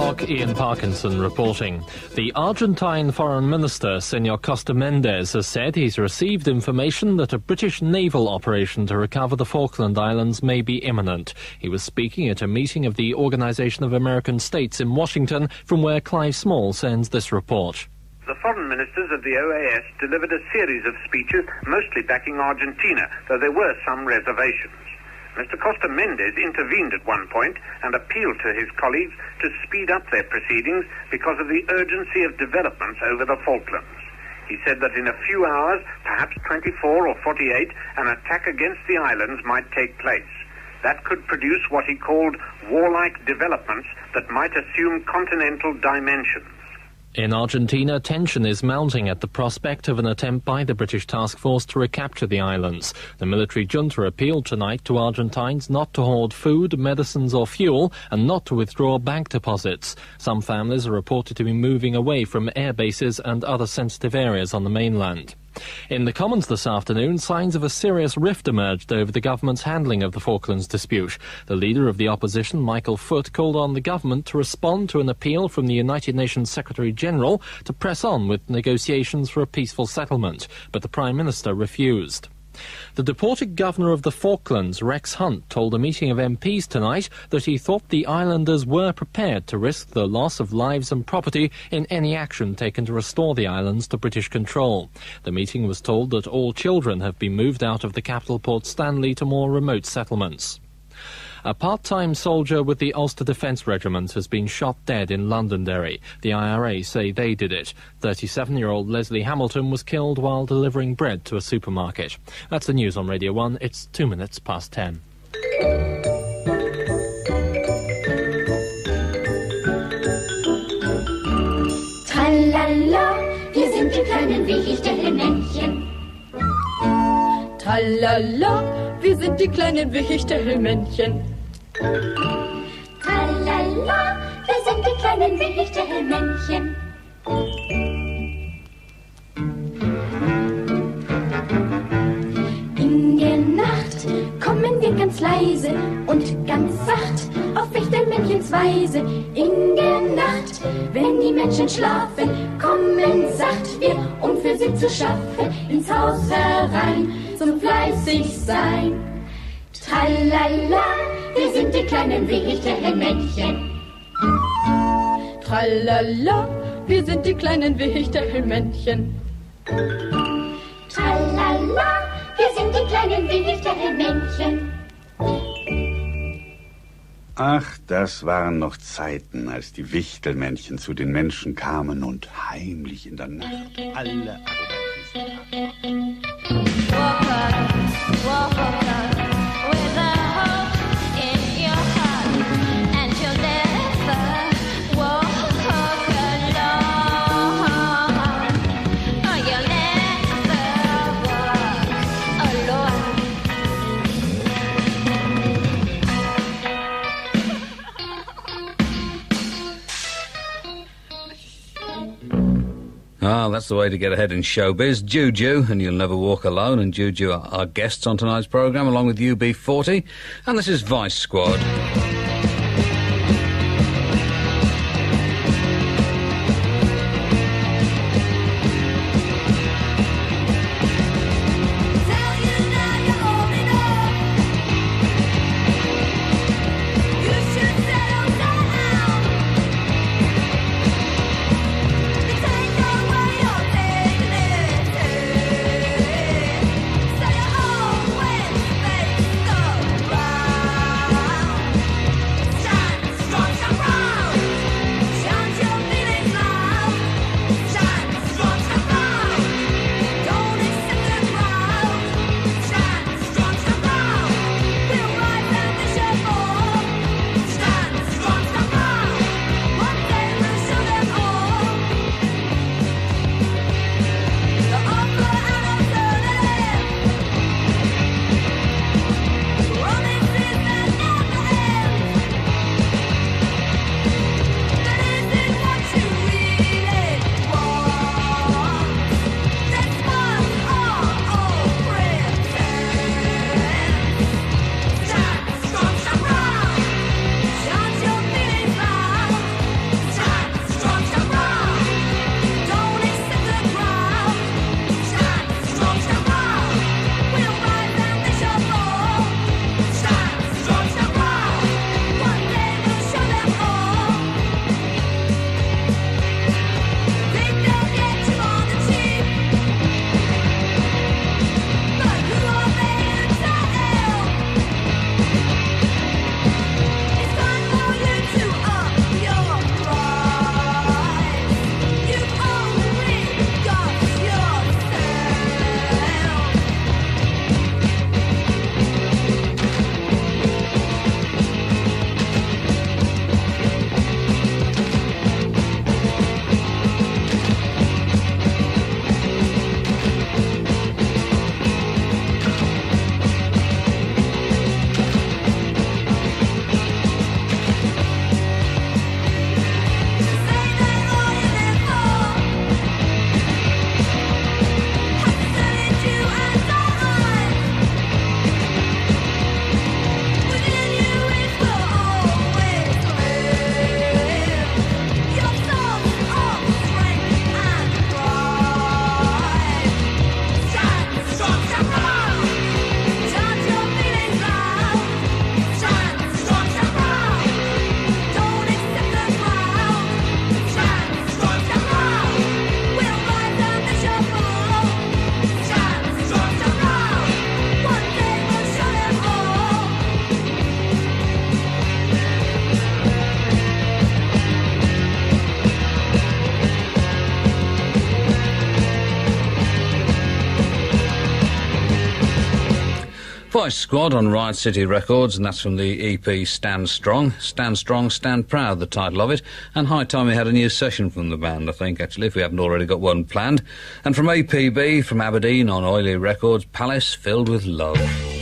o'clock, Ian Parkinson reporting. The Argentine Foreign Minister, Senor Costa Mendes, has said he's received information that a British naval operation to recover the Falkland Islands may be imminent. He was speaking at a meeting of the Organization of American States in Washington, from where Clive Small sends this report. The foreign ministers of the OAS delivered a series of speeches, mostly backing Argentina, though there were some reservations. Mr. Costa Mendes intervened at one point and appealed to his colleagues to speed up their proceedings because of the urgency of developments over the Falklands. He said that in a few hours, perhaps 24 or 48, an attack against the islands might take place. That could produce what he called warlike developments that might assume continental dimensions. In Argentina, tension is mounting at the prospect of an attempt by the British task force to recapture the islands. The military junta appealed tonight to Argentines not to hoard food, medicines or fuel, and not to withdraw bank deposits. Some families are reported to be moving away from air bases and other sensitive areas on the mainland. In the Commons this afternoon, signs of a serious rift emerged over the government's handling of the Falklands dispute. The leader of the opposition, Michael Foot, called on the government to respond to an appeal from the United Nations Secretary-General to press on with negotiations for a peaceful settlement, but the Prime Minister refused. The deported governor of the Falklands, Rex Hunt, told a meeting of MPs tonight that he thought the islanders were prepared to risk the loss of lives and property in any action taken to restore the islands to British control. The meeting was told that all children have been moved out of the capital Port Stanley to more remote settlements. A part-time soldier with the Ulster Defence Regiment has been shot dead in Londonderry. The IRA say they did it. 37-year-old Leslie Hamilton was killed while delivering bread to a supermarket. That's the news on Radio 1. It's 2 minutes past 10. Tralala, wir sind die kleinen Wichtelmännchen. Tralala, wir sind die kleinen Wichtelmännchen. Tralala, wir sind die kleinen Wichtelmännchen. In der Nacht kommen wir ganz leise und ganz sacht auf Wichtelmännchens Weise. In der Nacht, wenn die Menschen schlafen, kommen sacht wir, um für sie zu schaffen, ins Haus herein, zum fleißig sein. Tralala, wir sind die kleinen Wichtelmännchen. Tralala, wir sind die kleinen Wichtelmännchen. Tralala, wir sind die kleinen Wichtelmännchen. Ach, das waren noch Zeiten, als die Wichtelmännchen zu den Menschen kamen und heimlich in der Nacht alle Arroganten That's the way to get ahead in showbiz. Juju, and You'll Never Walk Alone, and Juju are our guests on tonight's programme, along with UB40, and this is Vice Squad. Voice Squad on Riot City Records, and that's from the EP Stand Strong. Stand Strong, Stand Proud, the title of it. And high time we had a new session from the band, I think, actually, if we haven't already got one planned. And from APB, from Aberdeen on Oily Records, Palace Filled with Love.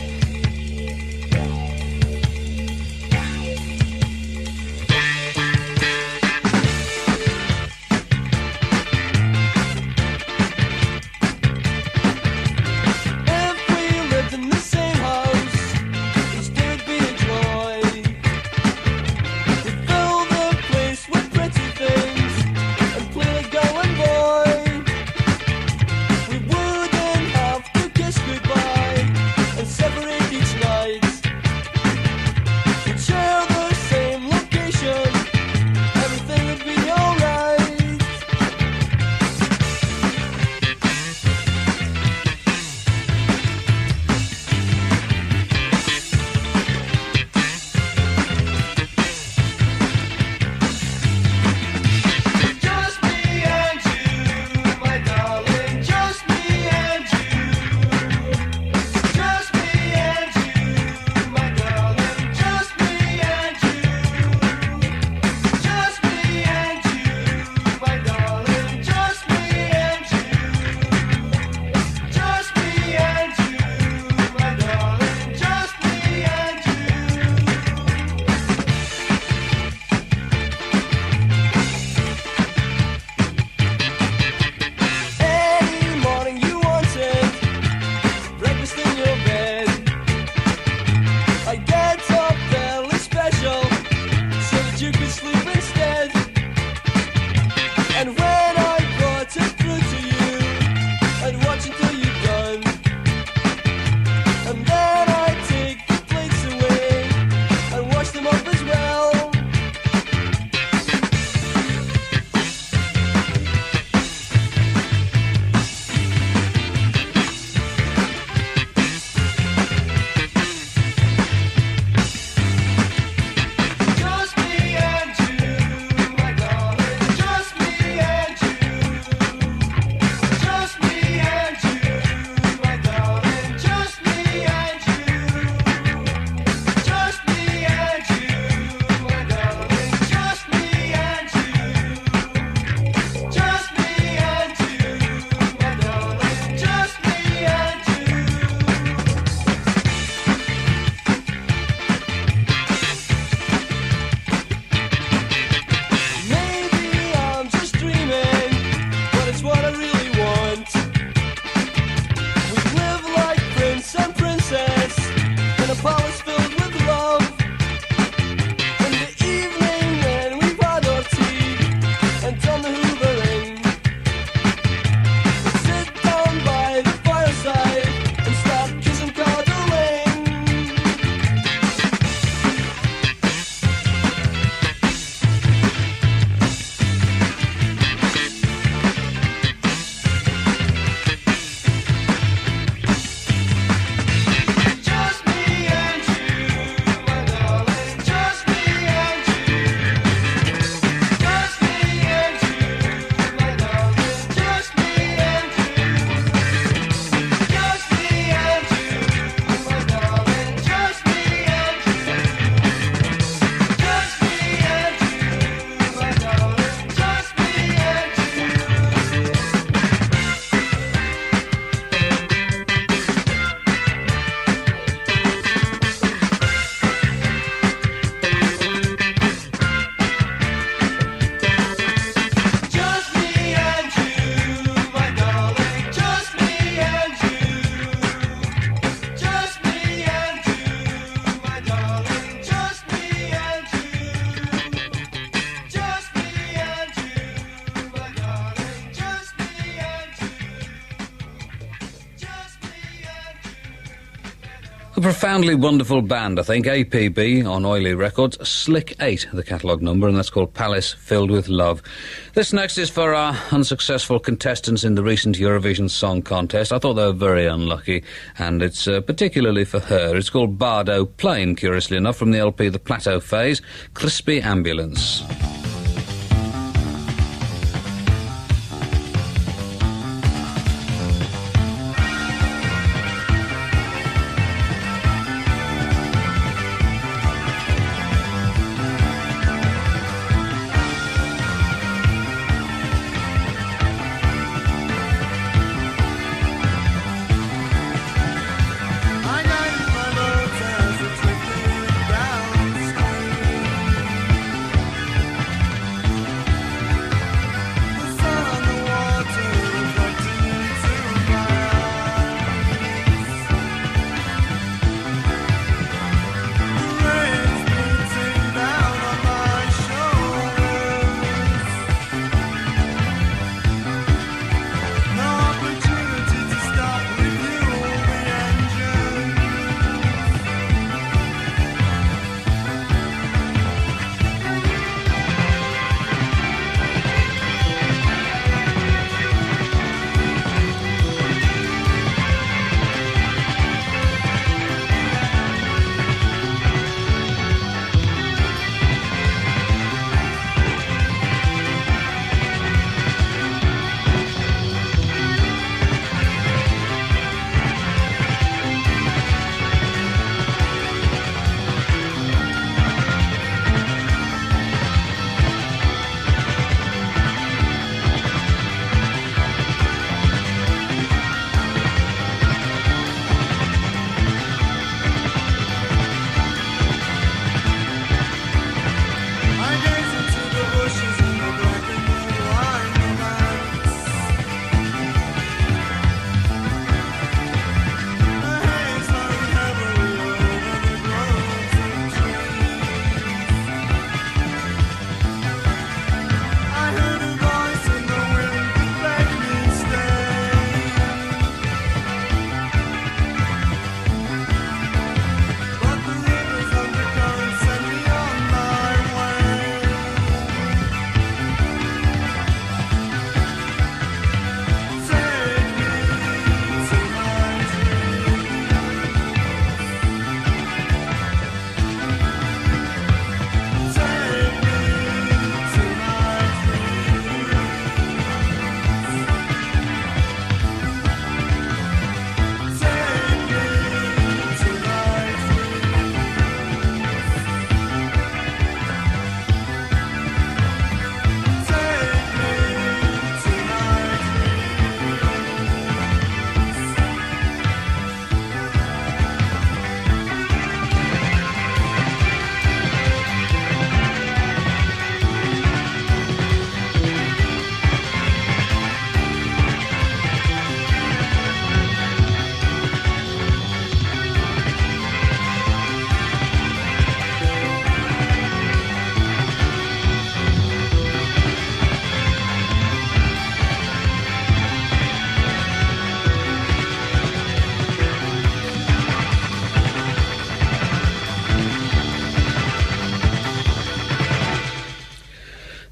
A profoundly wonderful band, I think. APB on Oily Records. Slick 8, the catalogue number, and that's called Palace Filled with Love. This next is for our unsuccessful contestants in the recent Eurovision Song Contest. I thought they were very unlucky, and it's particularly for her. It's called Bardo Plain, curiously enough, from the LP The Plateau Phase, Crispy Ambulance.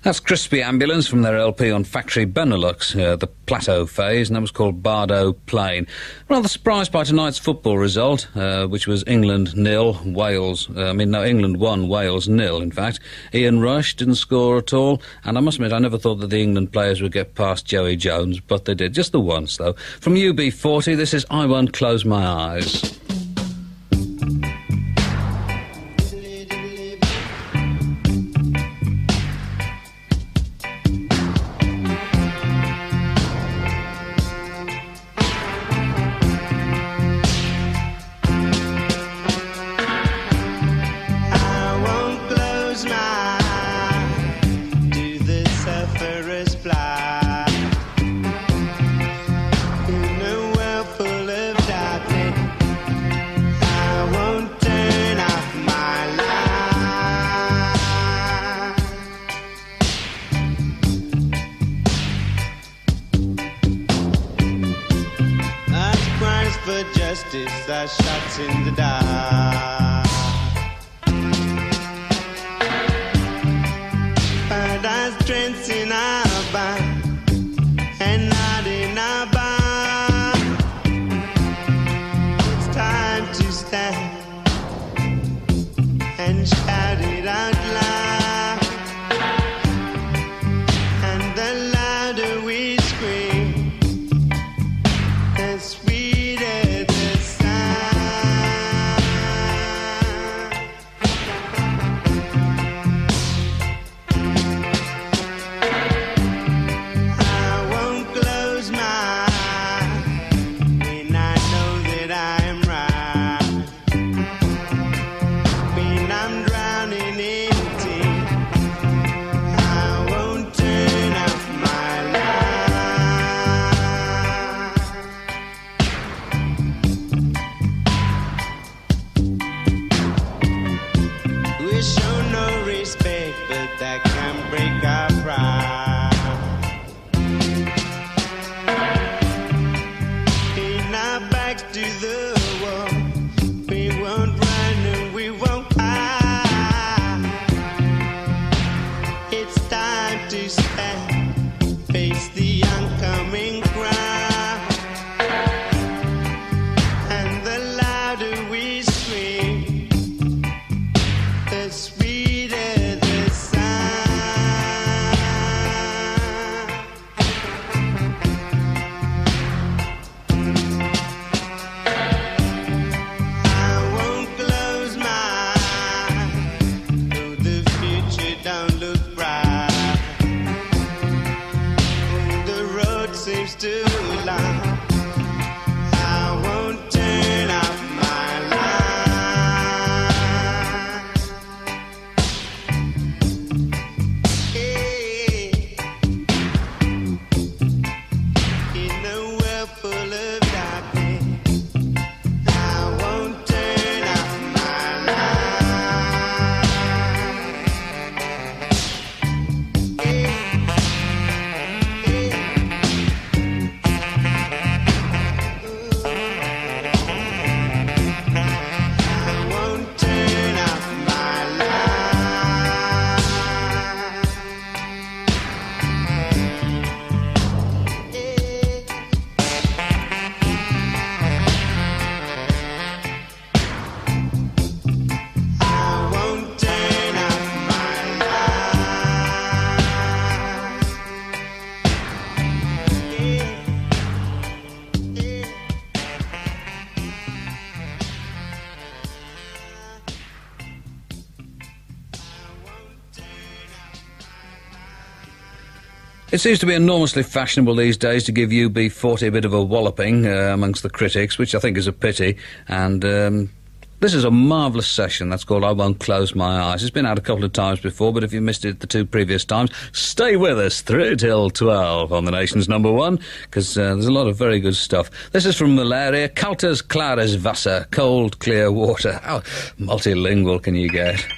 That's Crispy Ambulance from their LP on Factory Benelux, the plateau phase, and that was called Bardo Plain. Rather surprised by tonight's football result, which was England 0, England 1, Wales 0, in fact. Ian Rush didn't score at all, and I must admit I never thought that the England players would get past Joey Jones, but they did, just the once, though. From UB40, this is I Won't Close My Eyes. Are shots in the dark. Paradise strengths in our back and not in our bar. It's time to stand and shout it out loud. And the louder we scream, the sweeter the It seems to be enormously fashionable these days to give UB40 a bit of a walloping amongst the critics, which I think is a pity, and this is a marvellous session. That's called I Won't Close My Eyes. It's been out a couple of times before, but if you missed it the two previous times, stay with us through till 12 on the nation's number one, because there's a lot of very good stuff. This is from Malaria, Kaltes Klares Wasser, cold, clear water. How multilingual can you get?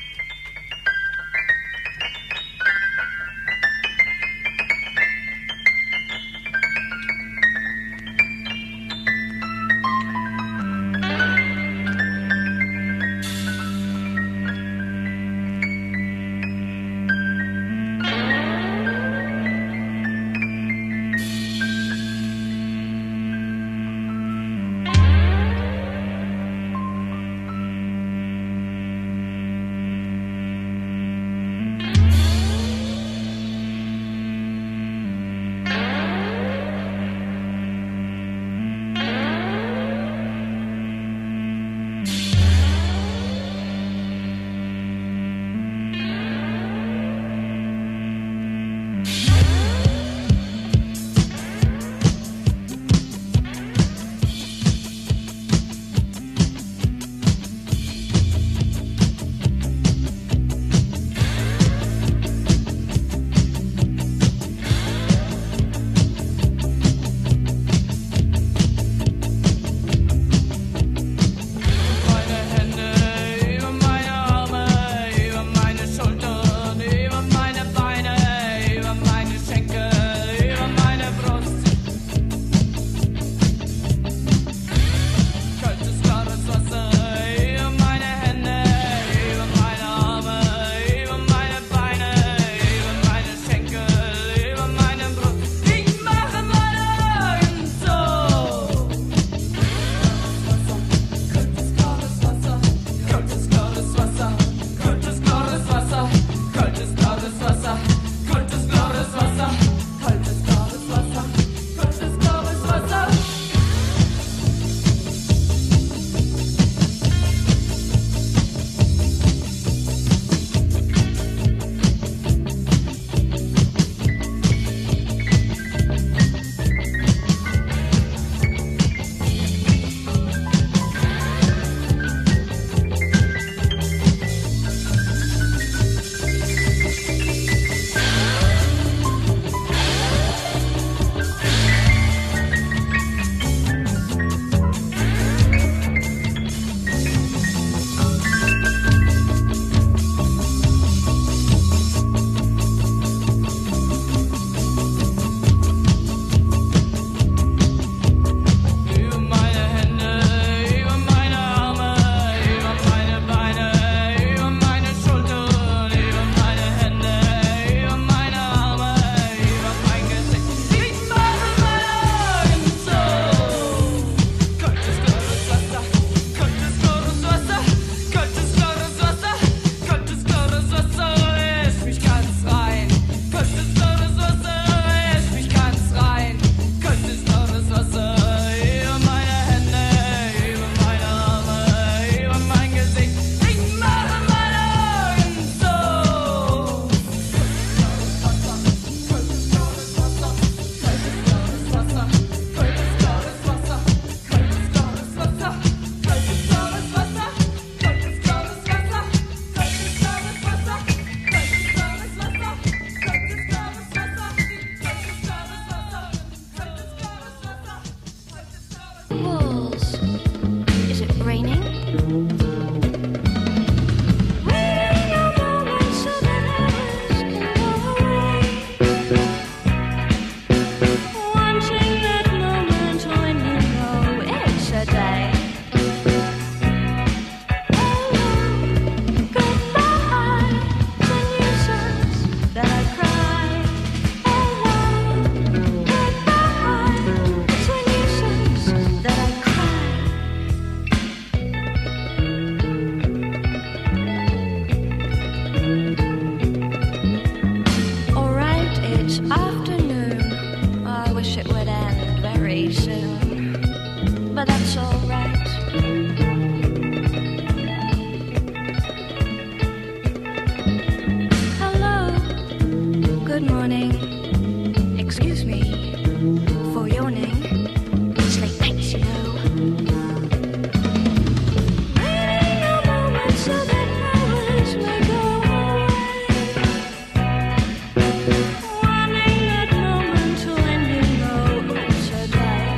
but that's all right. Hello, good morning. Excuse me for yawning. It's late nights, you know. Waiting a moment so that hours may go away. Wanting that moment to end in oh so day.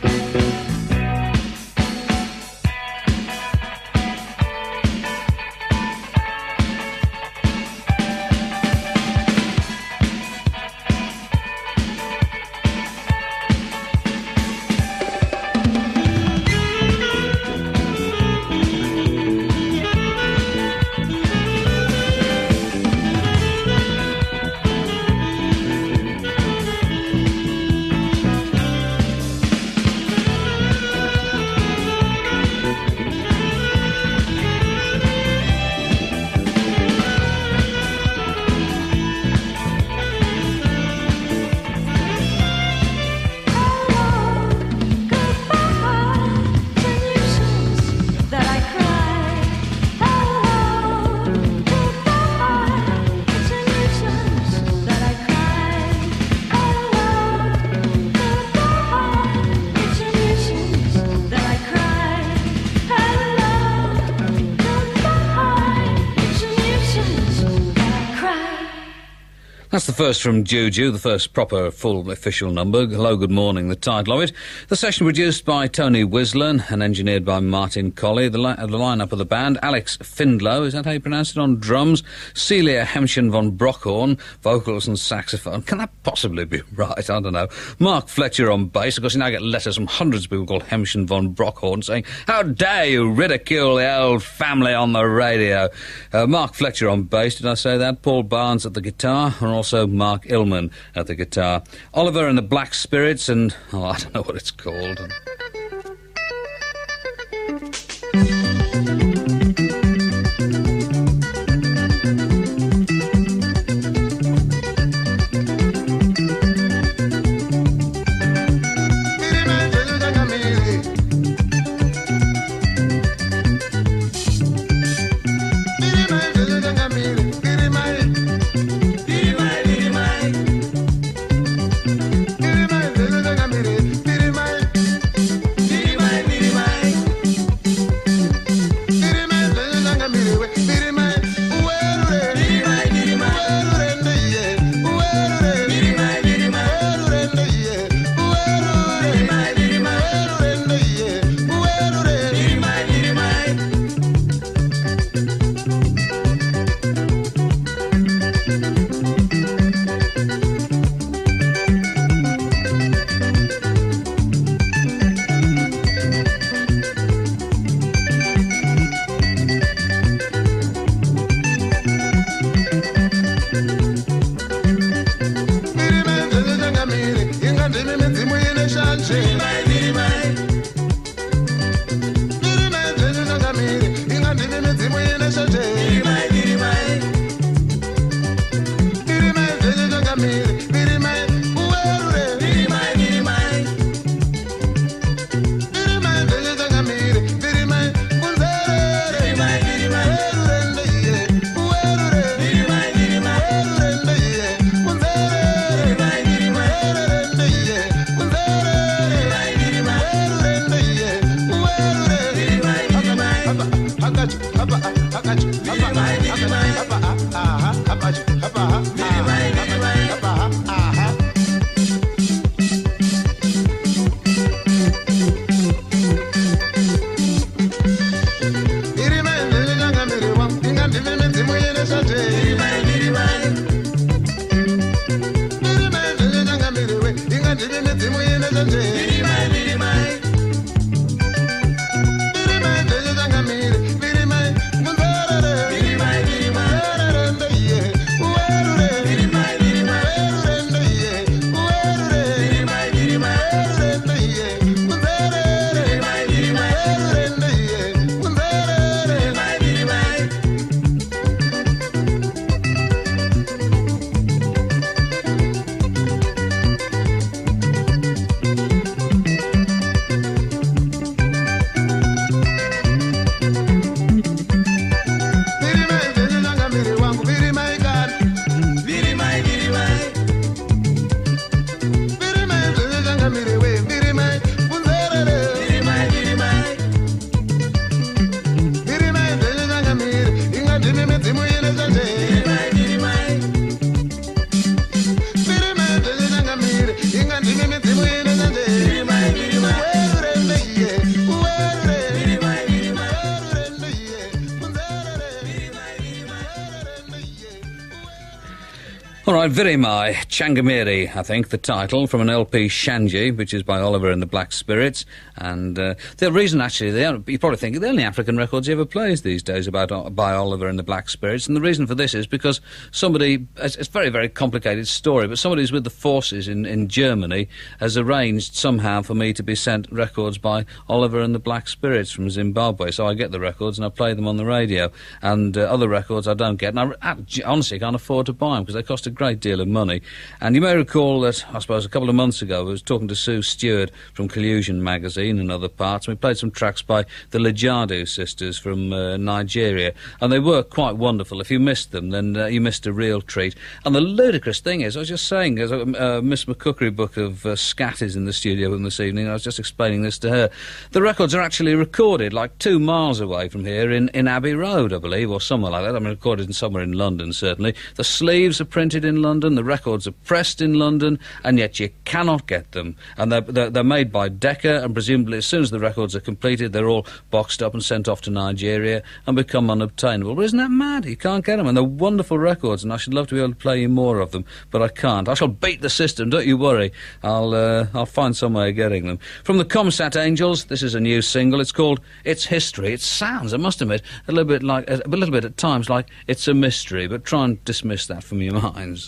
That's the first from Juju, the first proper full official number. Hello, good morning, the title of it. The session produced by Tony Wislan and engineered by Martin Colley. The lineup of the band: Alex Findlow, is that how you pronounce it, on drums? Celia Hemschen von Brockhorn, vocals and saxophone. Can that possibly be right? I don't know. Mark Fletcher on bass. Of course, you now get letters from hundreds of people called Hemschen von Brockhorn saying, "How dare you ridicule the old family on the radio?" Mark Fletcher on bass, did I say that? Paul Barnes at the guitar, and also Mark Illman at the guitar. Oliver and the Black Spirits, and I don't know what it's called. Right, Virimai, Changamiri, I think, the title, from an LP Shanji, which is by Oliver and the Black Spirits. And the reason, actually, you probably think the only African records he ever plays these days by Oliver and the Black Spirits. And the reason for this is because somebody, it's a very, very complicated story, but somebody who's with the forces in Germany has arranged somehow for me to be sent records by Oliver and the Black Spirits from Zimbabwe. So I get the records and I play them on the radio. And other records I don't get. And I honestly can't afford to buy them because they cost a great deal of money. And you may recall that, I suppose, a couple of months ago I was talking to Sue Stewart from Collusion magazine and other parts, and we played some tracks by the Lejadu sisters from Nigeria, and they were quite wonderful. If you missed them, then you missed a real treat. And the ludicrous thing is, I was just saying, as Miss McCookery book of Scat is in the studio with me this evening, I was just explaining this to her. The records are actually recorded like 2 miles away from here in Abbey Road, I believe, or somewhere like that. I mean, recorded somewhere in London, certainly. The sleeves are printed in London, the records are pressed in London, and yet you cannot get them. And they're made by Decca, and presumably as soon as the records are completed, they're all boxed up and sent off to Nigeria and become unobtainable. But isn't that mad? You can't get them, and they're wonderful records, and I should love to be able to play you more of them, but I can't. I shall beat the system, don't you worry. I'll find some way of getting them. From the Comsat Angels, this is a new single. It's called It's History. It sounds, I must admit, a little bit at times like It's a Mystery, but try and dismiss that from your minds.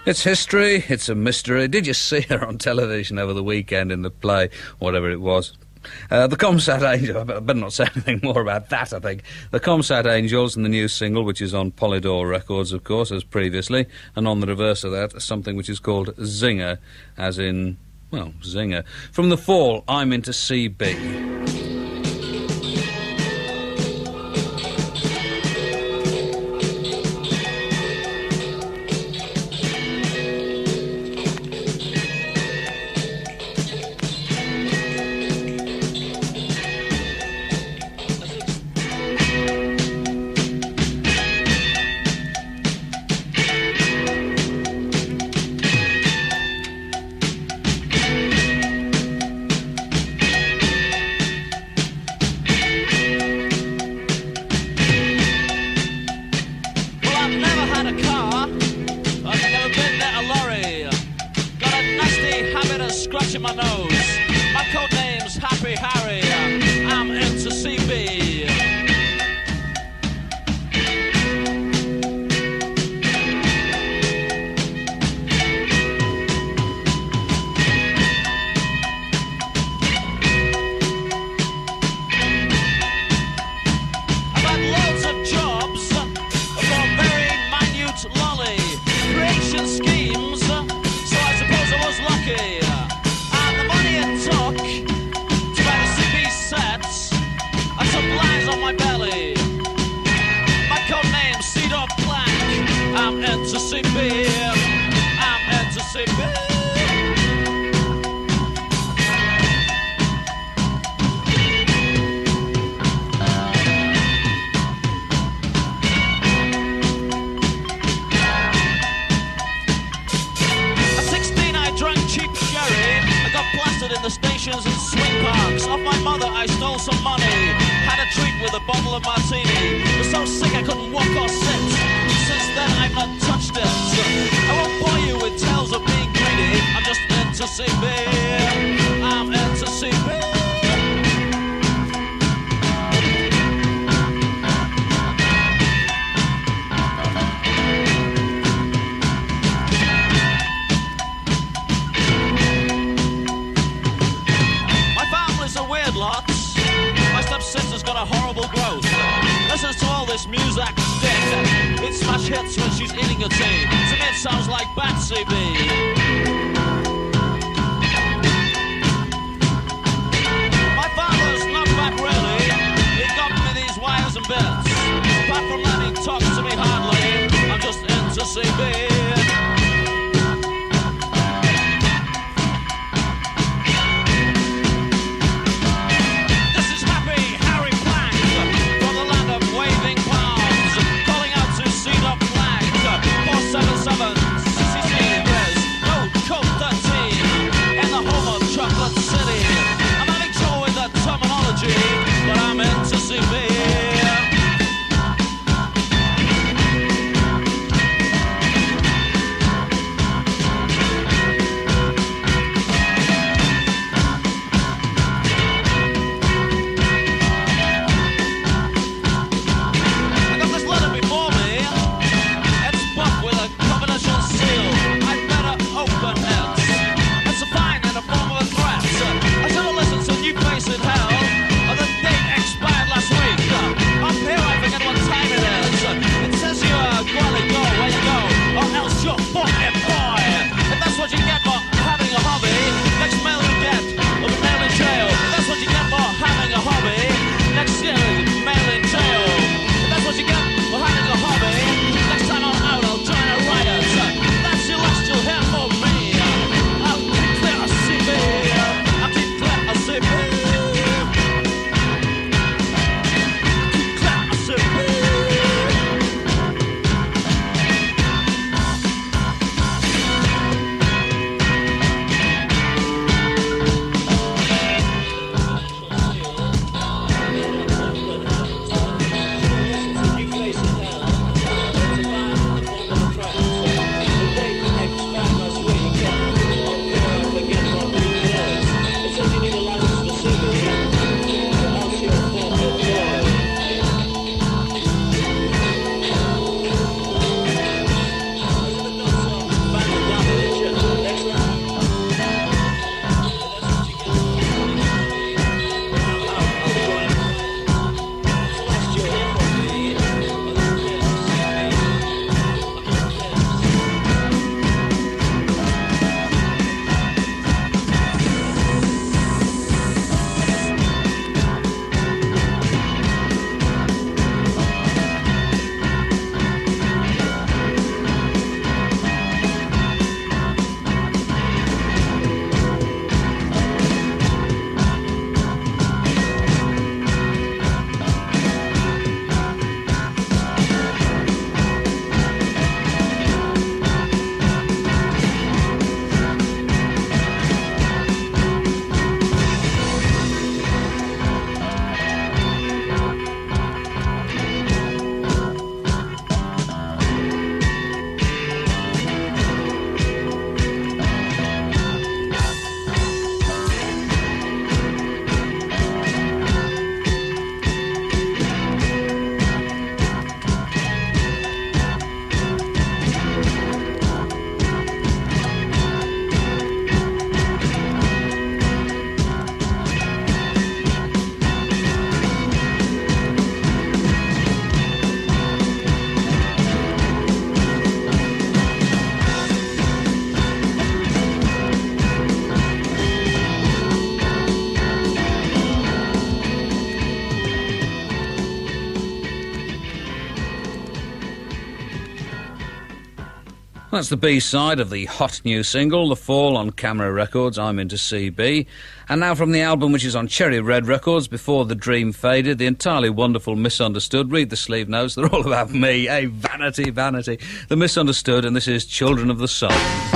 It's history, it's a mystery. Did you see her on television over the weekend in the play, whatever it was? The Comsat Angels, I better not say anything more about that, I think. The Comsat Angels and the new single, which is on Polydor Records, of course, as previously, and on the reverse of that, something which is called Zinger, as in, well, Zinger. From The Fall, I'm Into CB. That's the B-side of the hot new single, The Fall, on Camera Records, I'm Into CB. And now from the album which is on Cherry Red Records, Before the Dream Faded, the entirely wonderful Misunderstood. Read the sleeve notes, they're all about me. Hey, vanity, vanity. The Misunderstood, and this is Children of the Sun.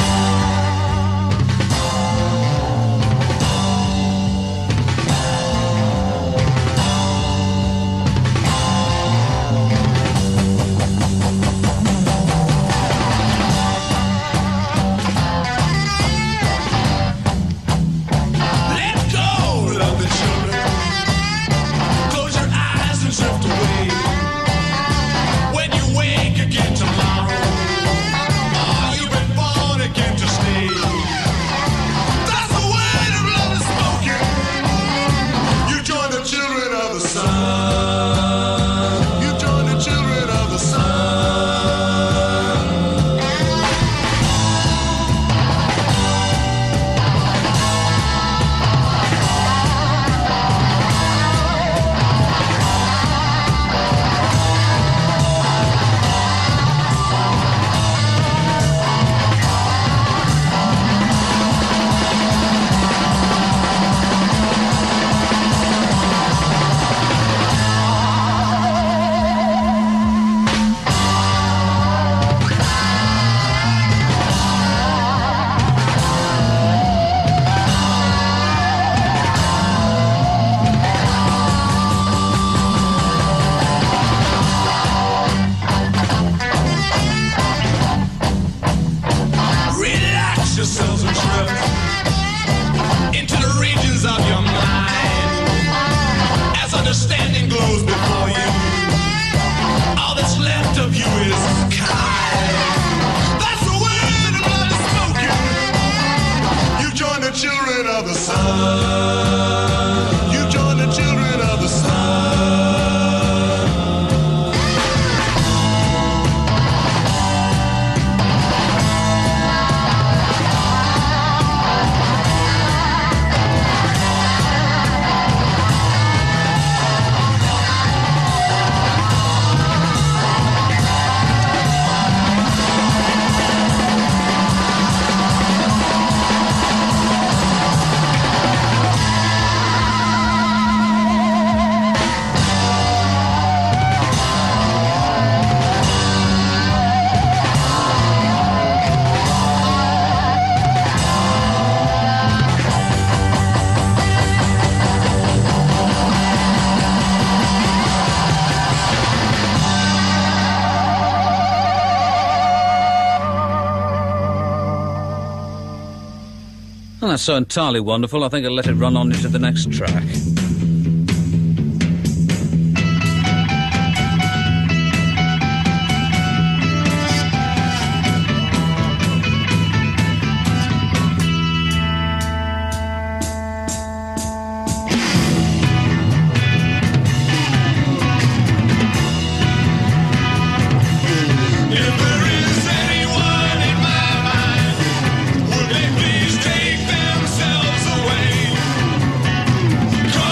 Well, that's so entirely wonderful, I think I'll let it run on into the next track. Come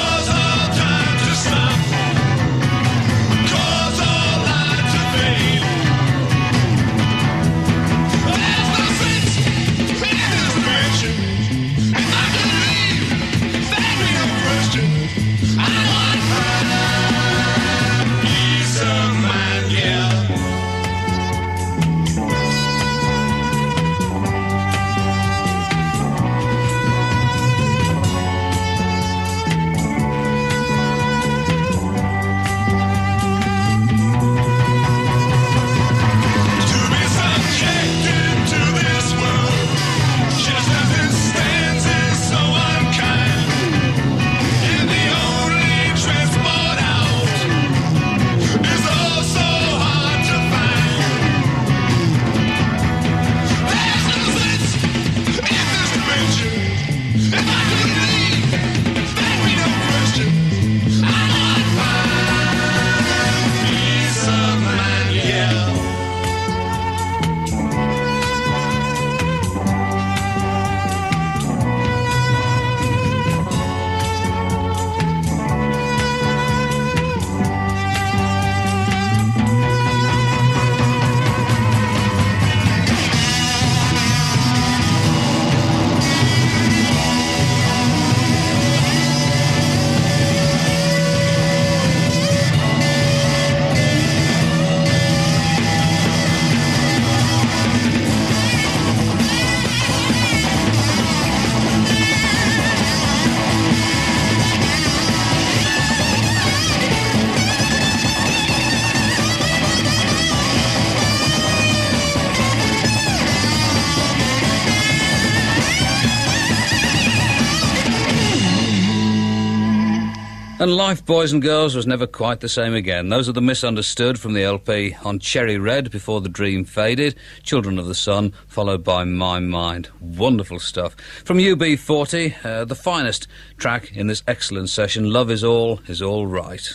And life, boys and girls, was never quite the same again. Those are the Misunderstood from the LP On Cherry Red, Before the Dream Faded, Children of the Sun, followed by My Mind. Wonderful stuff. From UB40, the finest track in this excellent session, Love Is All Right.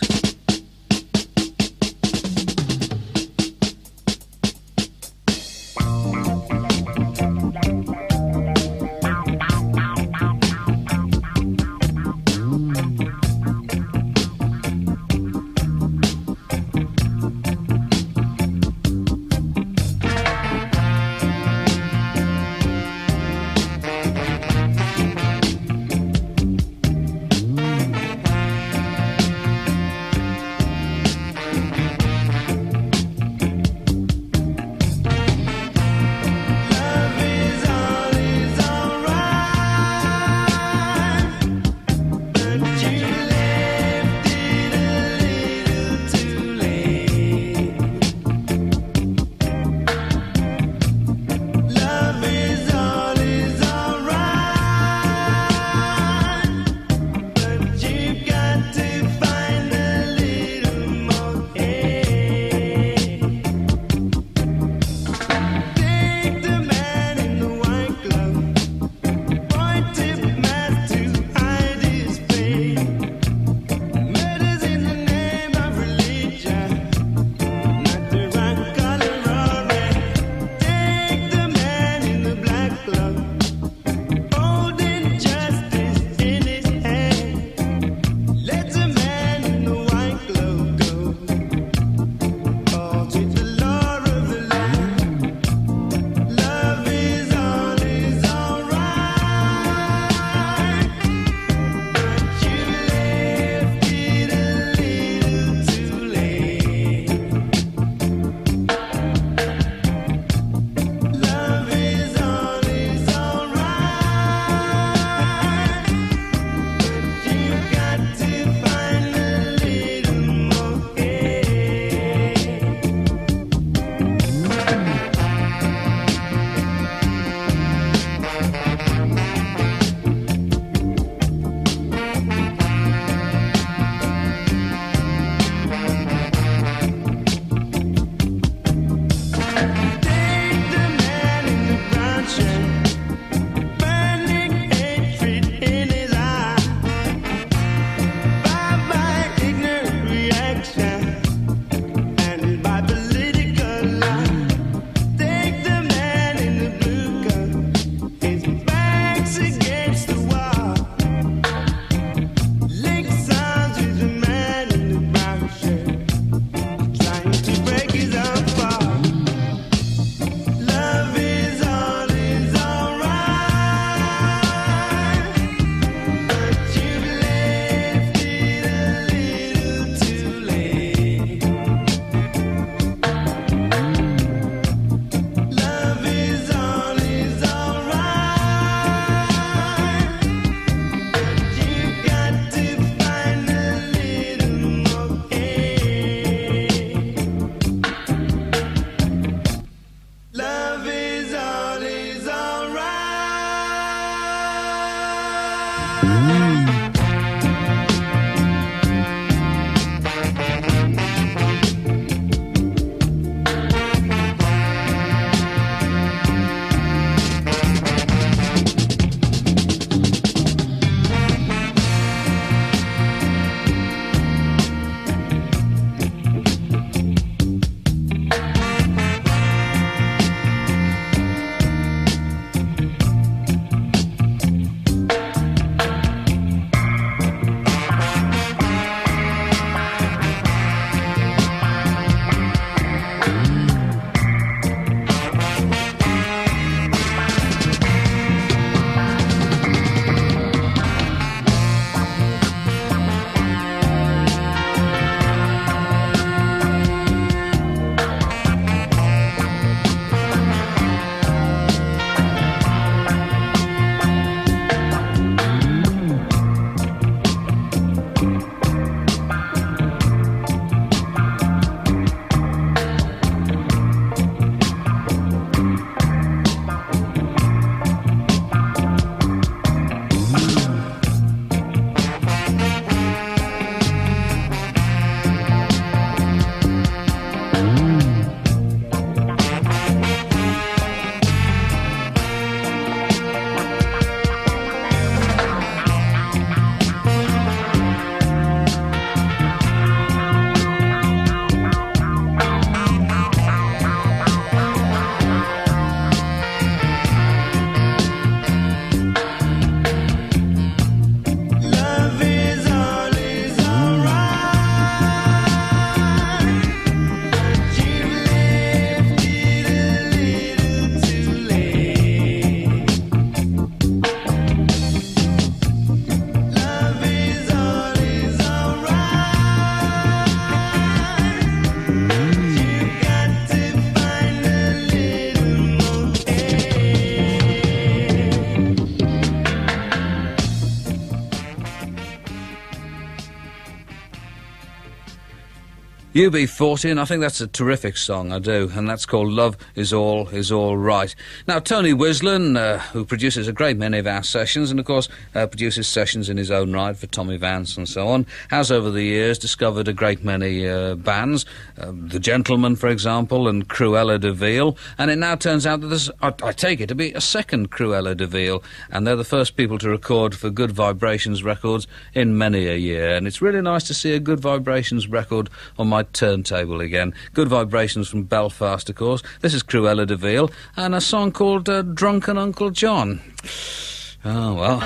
UB40, and I think that's a terrific song, I do, and that's called Love Is All Right. Now, Tony Wislin, who produces a great many of our sessions, and of course produces sessions in his own right for Tommy Vance and so on, has over the years discovered a great many bands, The Gentlemen, for example, and Cruella de Vil, and it now turns out that there's, I take it to be a second Cruella de Vil, and they're the first people to record for Good Vibrations Records in many a year, and it's really nice to see a Good Vibrations record on my turntable again. Good Vibrations from Belfast, of course. This is Cruella de Vil, and a song called Drunken Uncle John. Oh, well.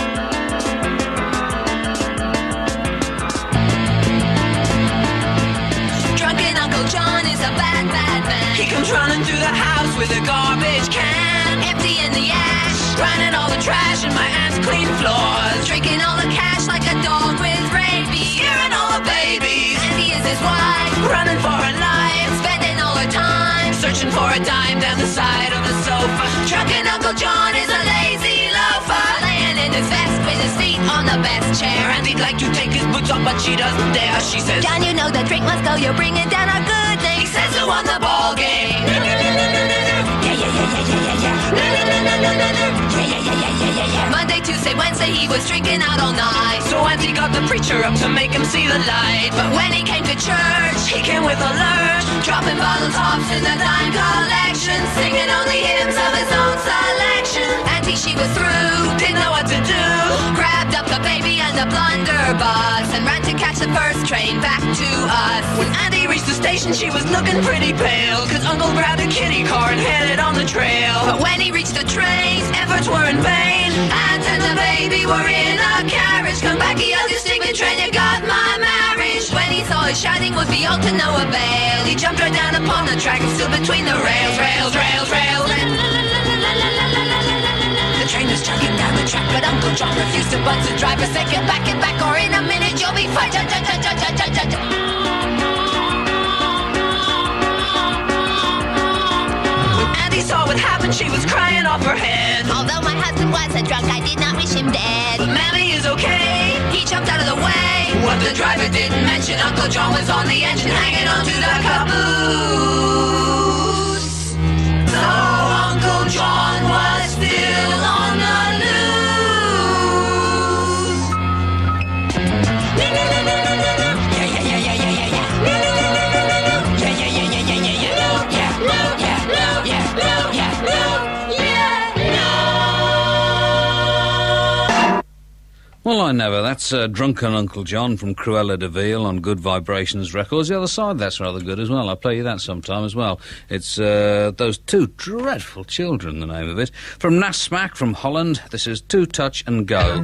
Drunken Uncle John is a bad, bad man. He comes running through the house with a garbage can, emptying the ash, running all the trash in my aunt's clean floors, drinking all the cash like a dog with rabies, scaring all the babies. Auntie is his wife, running for her life, spending all her time searching for a dime down the side of the sofa. Drunken Uncle John is a lazy loafer, laying in his vest with his feet on the best chair, and he'd like to take his boots off, but she doesn't dare. She says, John, you know the drink must go, you're bringing down our good name. He says, who won the ball game? Monday, Tuesday, Wednesday, he was drinking out all night, so Auntie got the preacher up to make him see the light. But when he came to church, he came with a lurch, dropping bottle tops in the dime collection, singing only hymns of his own selection. Auntie, she was through, didn't know what to do, grabbed up the baby and the blunderbuss and ran to catch the first train back to us. When Auntie reached the station, she was looking pretty pale, cause Uncle grabbed a kiddie car and headed on the trail. But when he reached the trains, efforts were in vain. Aunt and the baby were in a carriage. Come back, you ugly stinking train, you got my marriage. When he saw his shouting was be all to no avail, he jumped right down upon the track and stood between the rails. The train was chugging down the track, but Uncle John refused to budge. The driver said, get back, or in a minute you'll be fine. Saw what happened, she was crying off her head. Although my husband was a drunk, I did not wish him dead. But Mammy is okay, he jumped out of the way. What the driver didn't mention, Uncle John was on the engine, hanging onto the caboose. So Uncle John was still on the loose. Well, I never. That's Drunken Uncle John from Cruella de Vil on Good Vibrations Records. The other side, that's rather good as well. I'll play you that sometime as well. It's Those Two Dreadful Children, the name of it. From Nasmac from Holland, this is Two Touch and Go.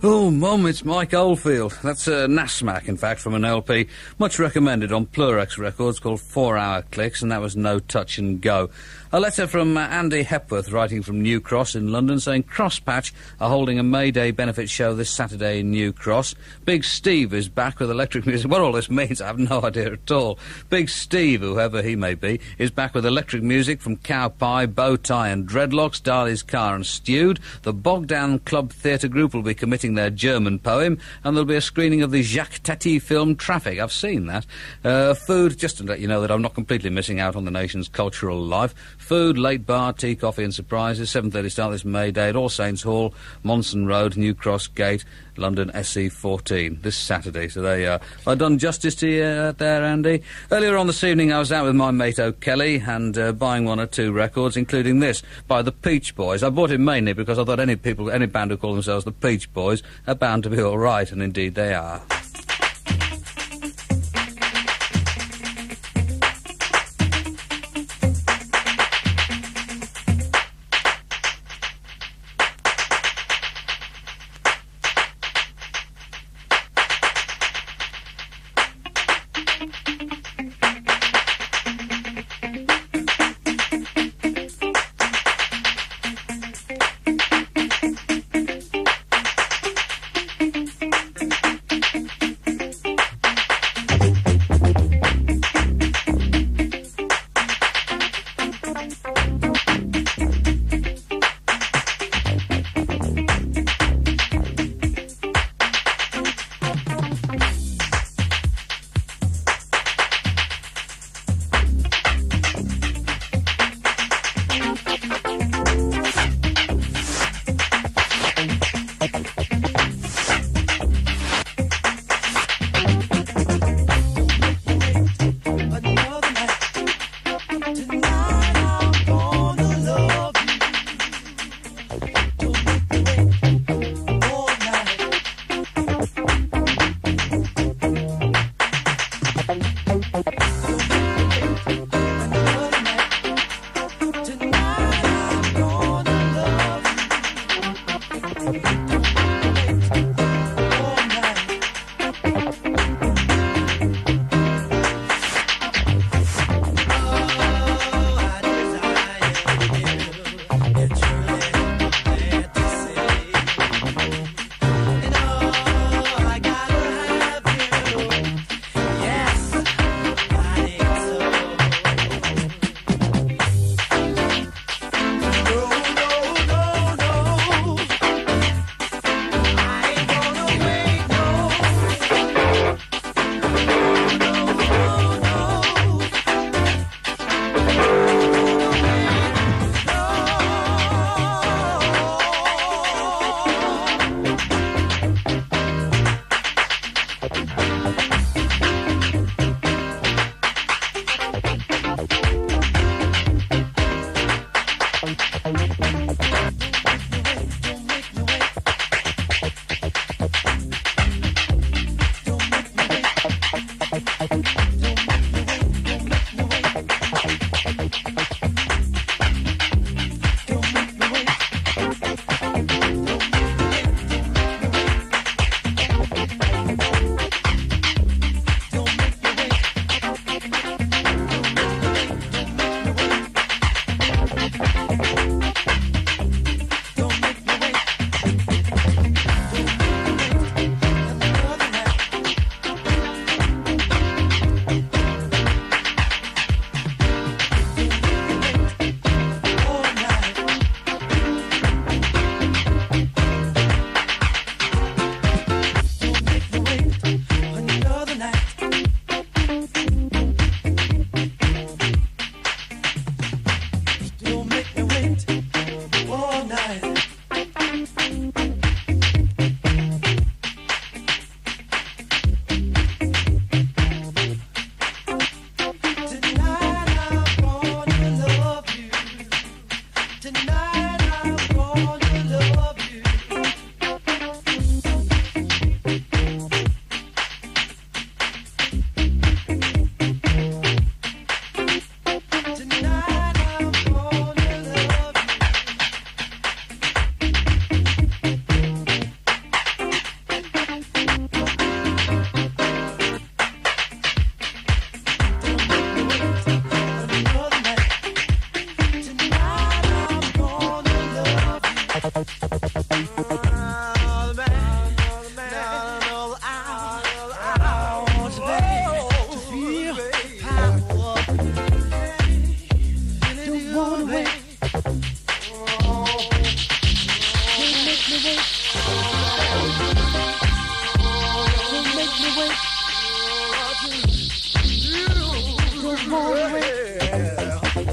Oh, Mum, it's Mike Oldfield. That's Nasmac, in fact, from an LP much recommended on Plurex Records called 4 Hour Clicks, and that was No Touch and Go. A letter from Andy Hepworth, writing from New Cross in London, saying Crosspatch are holding a May Day benefit show this Saturday in New Cross. Big Steve is back with electric music. What all this means, I have no idea at all. Big Steve, whoever he may be, is back with electric music from Cow Pie, Bow Tie and Dreadlocks, Darley's Car and Stewed. The Bogdan Club Theatre Group will be committing their German poem, and there'll be a screening of the Jacques Tati film Traffic. I've seen that. Food, just to let you know that I'm not completely missing out on the nation's cultural life. Food, late bar, tea, coffee and surprises. 7:30 start this May Day at All Saints Hall, Monson Road, New Cross Gate, London SE14, this Saturday. So there you are. Have I done justice to you there, Andy? Earlier on this evening I was out with my mate O'Kelly and buying 1 or 2 records, including this by the Peach Boys. I bought it mainly because I thought any band who call themselves the Peach Boys are bound to be all right, and indeed they are.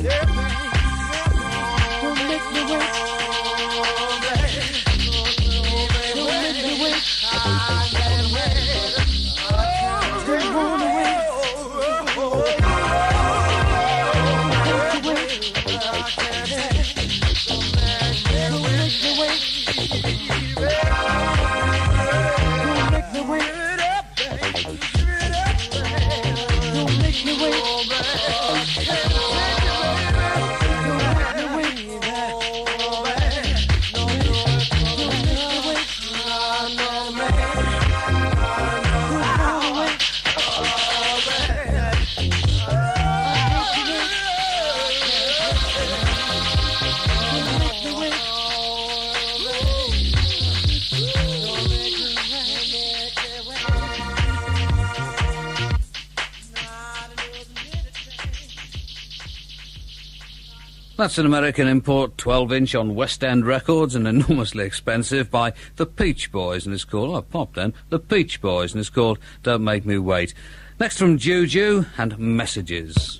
That's an American import, 12-inch on West End Records and enormously expensive by the Peach Boys, and it's called, oh, pop then, the Peach Boys, and it's called Don't Make Me Wait. Next from Juju and Messages.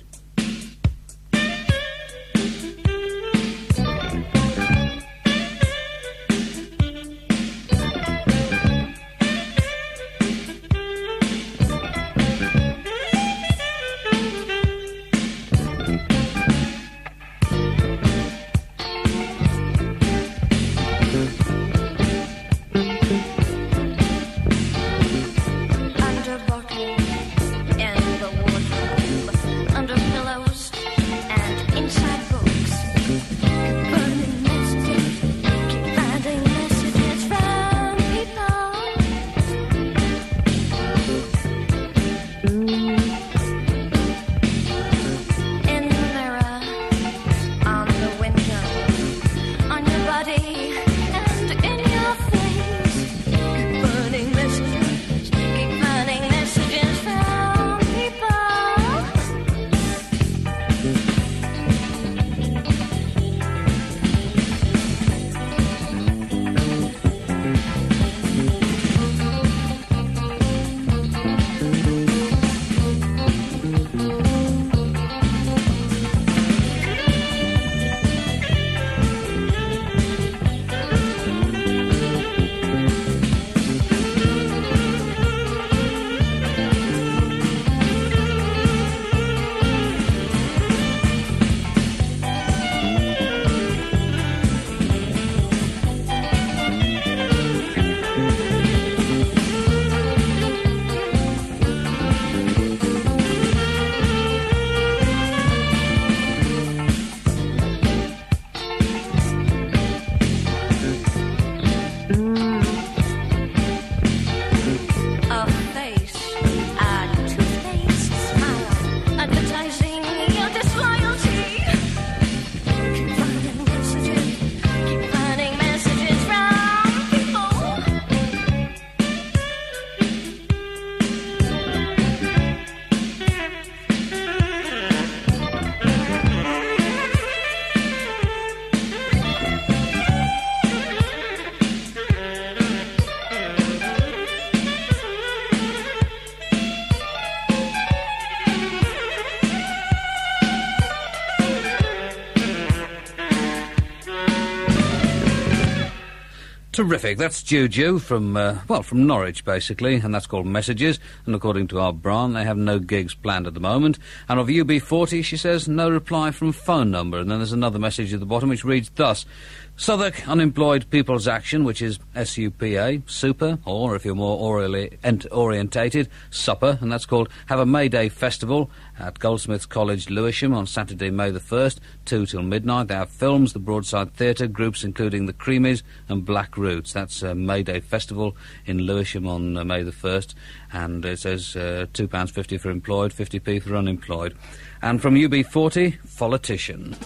Terrific. That's Juju from Norwich, basically, and that's called Messages. And according to our Bran, they have no gigs planned at the moment. And of UB40, she says, no reply from phone number. And then there's another message at the bottom which reads thus: Southwark Unemployed People's Action, which is SUPA, super, or if you're more orientated, supper, and that's called Have a May Day Festival at Goldsmiths College, Lewisham, on Saturday, May the 1st, 2 till midnight. They have films, the Broadside Theatre, groups including the Creamies and Black Roots. That's May Day Festival in Lewisham on May the 1st, and it says £2.50 for employed, 50p for unemployed. And from UB40, Politician.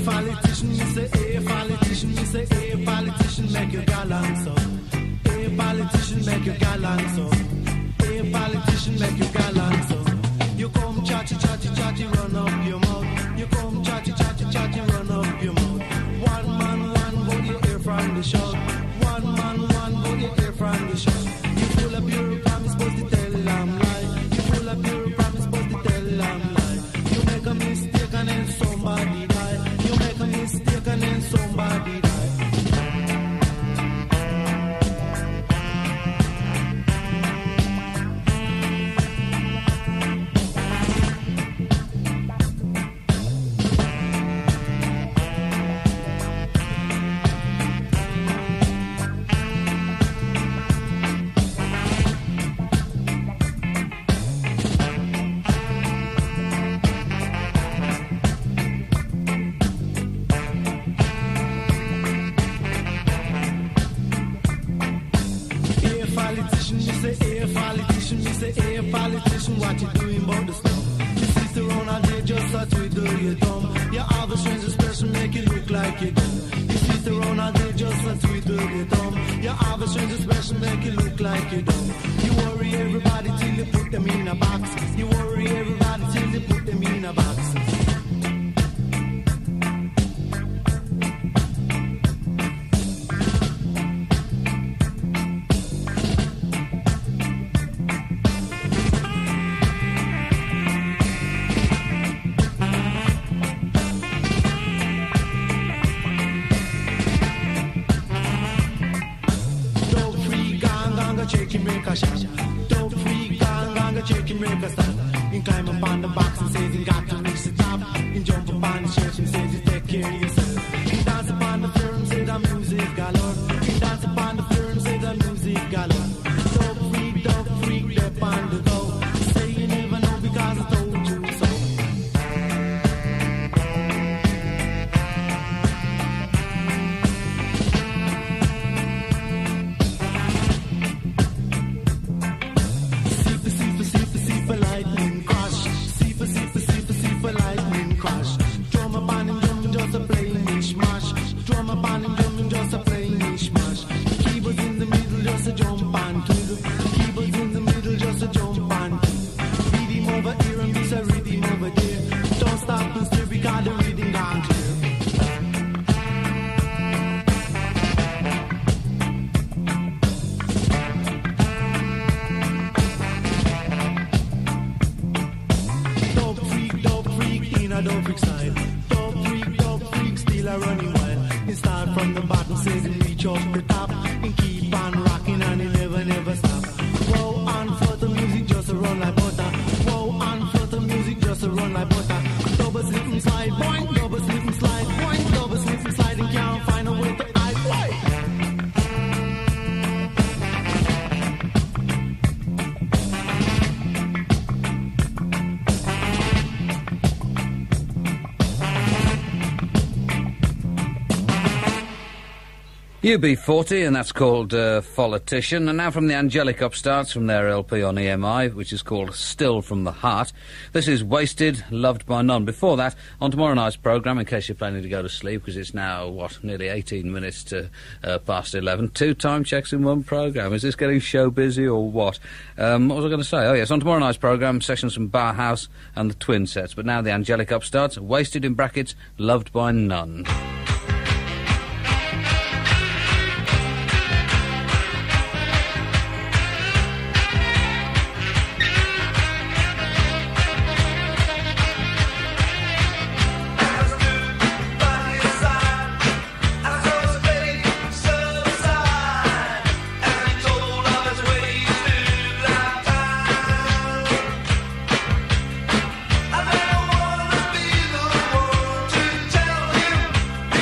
Politician, make your gallant so. A you gallant so. Hey, politician, make you gallant so. You come chatty, chatty, chatty, run up your mouth. You come chatty, chatty, chatty, run up your mouth. One man, one vote, you hear from the shout. One man, one vote, you hear from the shout. You full of your promise, supposed to tell them lie. You full of your promise, supposed to tell them lie. You make a mistake and then somebody die. You make a mistake and then somebody die. What you doing about the stuff? You sit around all day just to twiddle your thumb. Your other strange expression make you look like you dumb. You sit around all day just to twiddle your thumb. Your other strange expression make you look like you dumb. You worry everybody till you put them in a box. You worry everybody till you put them in a box. UB40, and that's called Politician. And now from the Angelic Upstarts, from their LP on EMI, which is called Still from the Heart. This is Wasted, Loved by None. Before that, on tomorrow night's programme, in case you're planning to go to sleep, because it's now, nearly 18 minutes to past 11, 2 time checks in one programme. Is this getting show busy or what? What was I going to say? Oh, yes, on tomorrow night's programme, sections from Bauhaus and the Twin Sets. But now the Angelic Upstarts, Wasted in brackets, Loved by None. I don't wanna be the one to tell you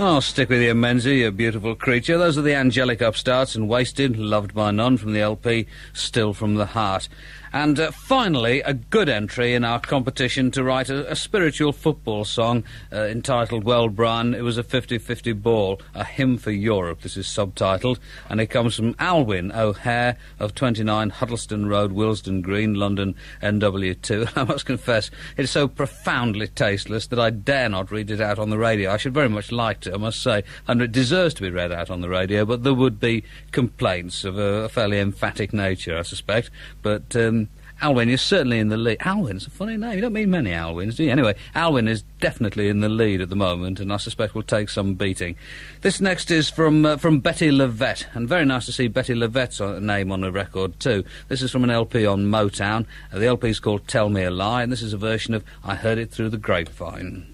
I'll stick with you, Menzies, you beautiful creature. Those are the Angelic Upstarts and Wasted, Loved by None from the LP, Still from the Heart. And finally, a good entry in our competition to write a spiritual football song entitled, Well, Brian, It Was a 50-50 Ball, A Hymn for Europe. This is subtitled, and it comes from Alwyn O'Hare of 29 Huddleston Road, Willesden Green, London, NW2. I must confess, it's so profoundly tasteless that I dare not read it out on the radio. I should very much like to, I must say, and it deserves to be read out on the radio, but there would be complaints of a fairly emphatic nature, I suspect. But Alwyn is certainly in the lead. Alwyn's a funny name. You don't meet many Alwyns, do you? Anyway, Alwyn is definitely in the lead at the moment, and I suspect will take some beating. This next is from Betty Levette, and very nice to see Betty Levette's name on a record too. This is from an LP on Motown. The LP is called Tell Me a Lie, and this is a version of I Heard It Through the Grapevine.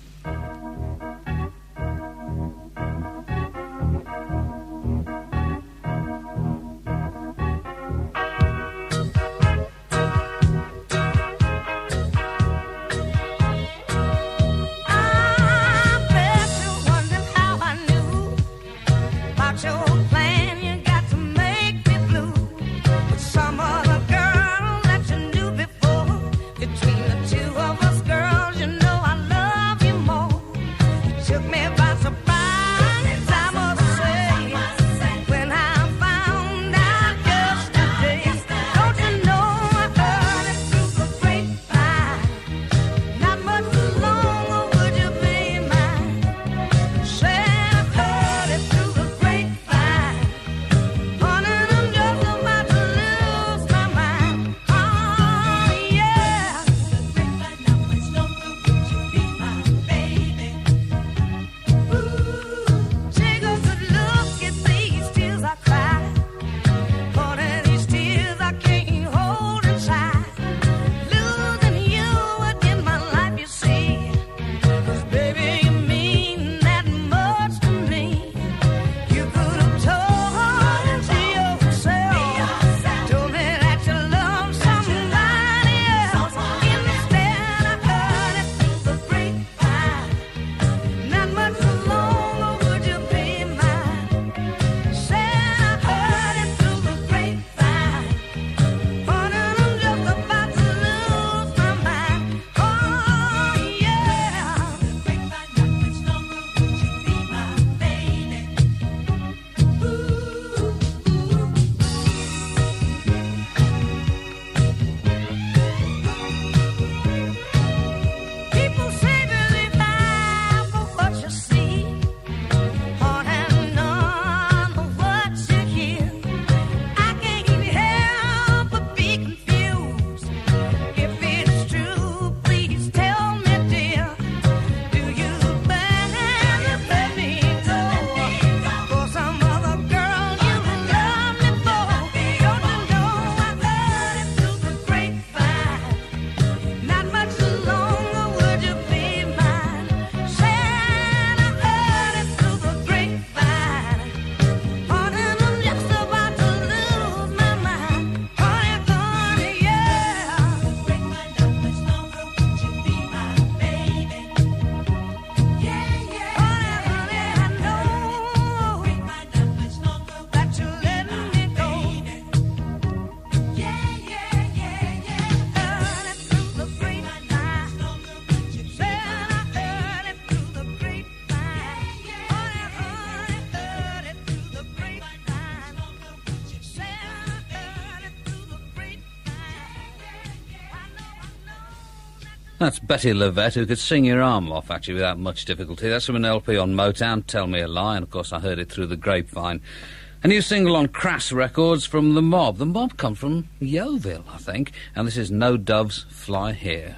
Between the two of us, girls, you know I love you more. That's Betty Levette, who could sing your arm off, actually, without much difficulty. That's from an LP on Motown, Tell Me a Lie, and of course I heard it through the grapevine. A new single on Crass Records from The Mob. The Mob come from Yeovil, I think, and this is No Doves Fly Here.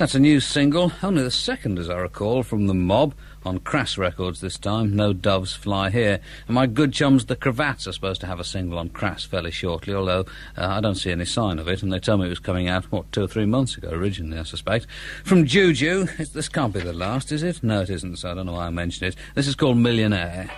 That's a new single, only the second, as I recall, from The Mob, on Crass Records this time. No Doves Fly Here. And my good chums, the Cravats, are supposed to have a single on Crass fairly shortly, although I don't see any sign of it, and they told me it was coming out, 2 or 3 months ago originally, I suspect. From Juju, this can't be the last, is it? No, it isn't, so I don't know why I mentioned it. This is called Millionaire.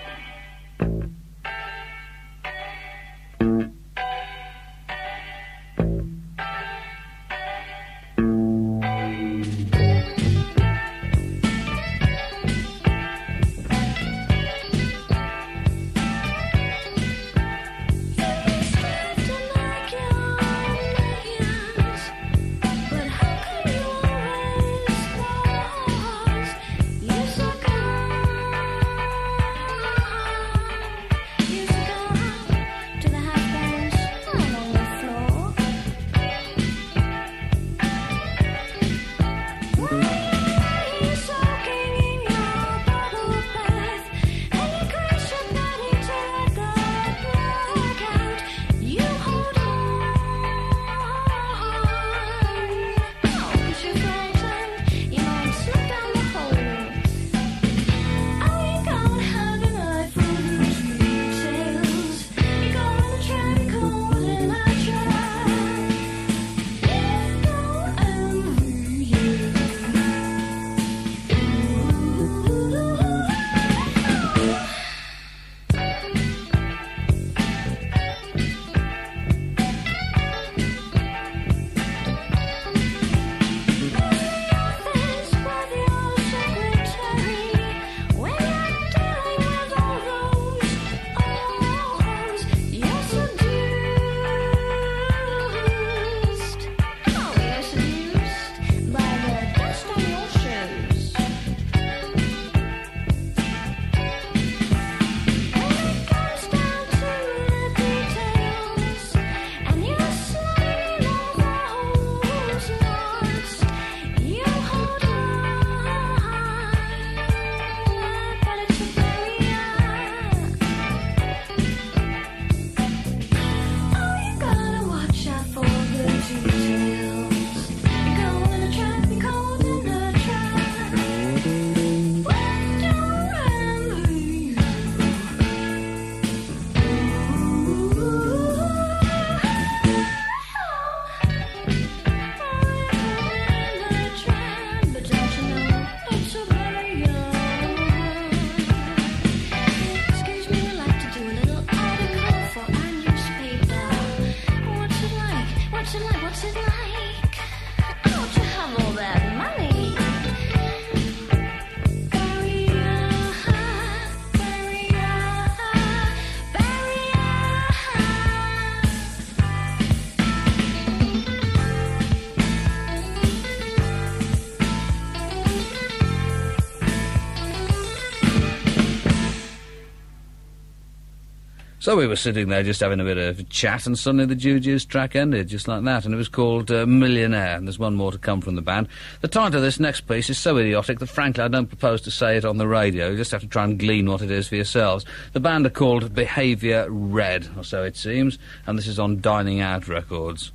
So we were sitting there just having a bit of a chat, and suddenly the Juju's track ended, just like that, and it was called Millionaire, and there's one more to come from the band. The title of this next piece is so idiotic that, frankly, I don't propose to say it on the radio. You just have to try and glean what it is for yourselves. The band are called Behaviour Red, or so it seems, and this is on Dining Out Records.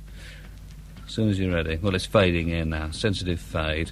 As soon as you're ready. Well, it's fading in now. Sensitive fade.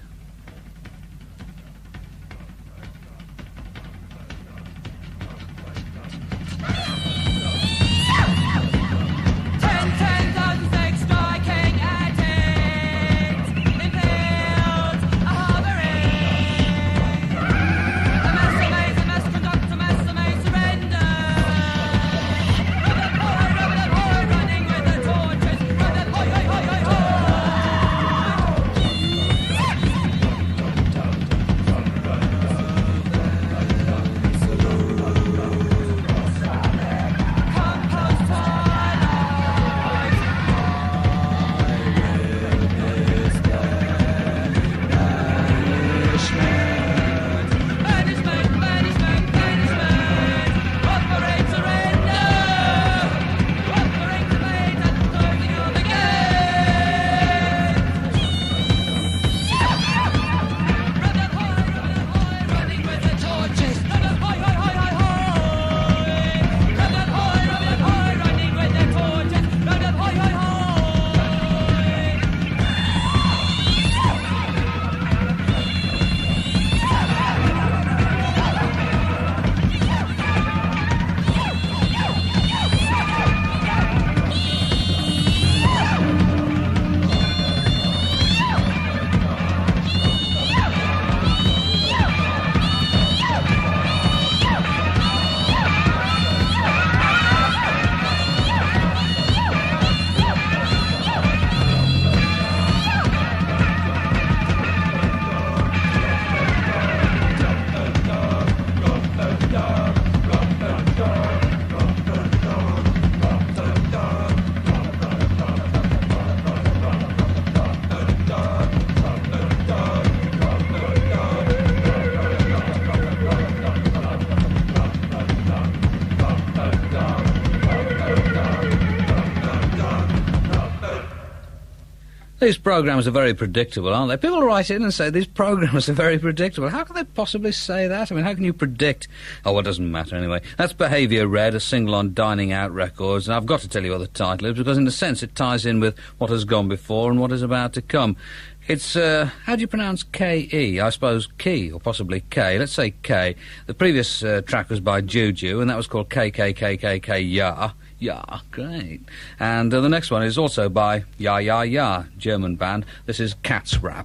These programmes are very predictable, aren't they? People write in and say these programmes are very predictable. How can they possibly say that? I mean, how can you predict? Oh, well, it doesn't matter anyway. That's Behaviour Red, a single on Dining Out Records, and I've got to tell you what the title is, because in a sense it ties in with what has gone before and what is about to come. It's, how do you pronounce K-E? I suppose Key, or possibly K. Let's say K. The previous track was by Juju, and that was called K-K-K-K-K, Ya. Yeah, great. And the next one is also by Ya Ya Ya, German band. This is Cat's Rap.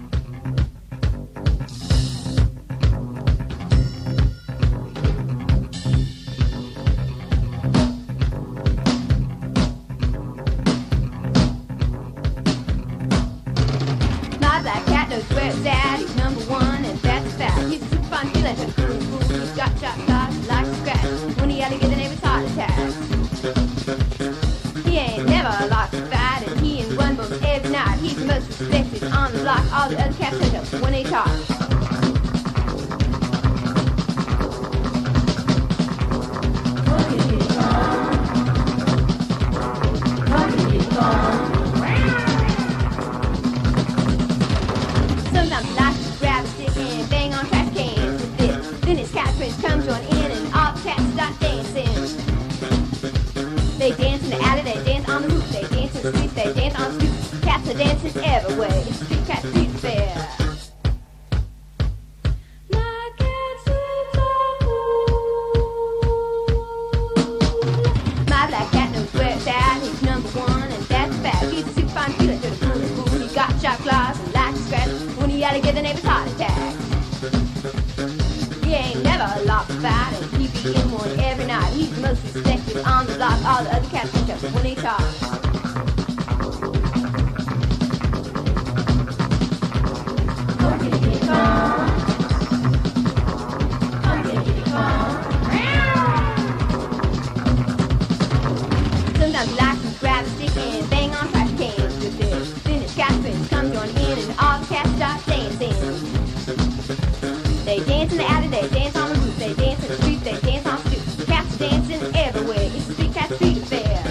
My black cat knows where it's at. He's number one, and that's a fact. He's a super fine feeling to the cool. He's got shot, likes to scratch. When he had to get the neighbor's heart attack. He ain't never lost a fight, and he and one boom every night. He's the most respected on the block. All the other cats shut up when they talk. Sometimes he likes to grab a stick and bang on trash cans with it. Then his cat friends come join in, and all the cats start dancing. They dance in the alley, they dance on the roof, they dance in the streets, they dance on the stoop. Cats are dancing everywhere. It's Street Cat Street Fair. My cat's so cool. My black cat knows where it's at. He's number one, and that's a fact. He's a super fine feeling to the cool. He got sharp claws and likes to scratch when he had to give the neighbor's heart attack. He ain't never lost a fight, and he be in one every night. He's the most respected on the block. All the other cats catch up when they talk. Sometimes he likes to grab a stick and bang on trash cans with it. Then his cat friends come join in, and all the cats start dancing. They dance in the alley, they dance on the roof, they dance in the street, they dance on the stoop. Cats are dancing everywhere. It's the Street Cat Street Fair.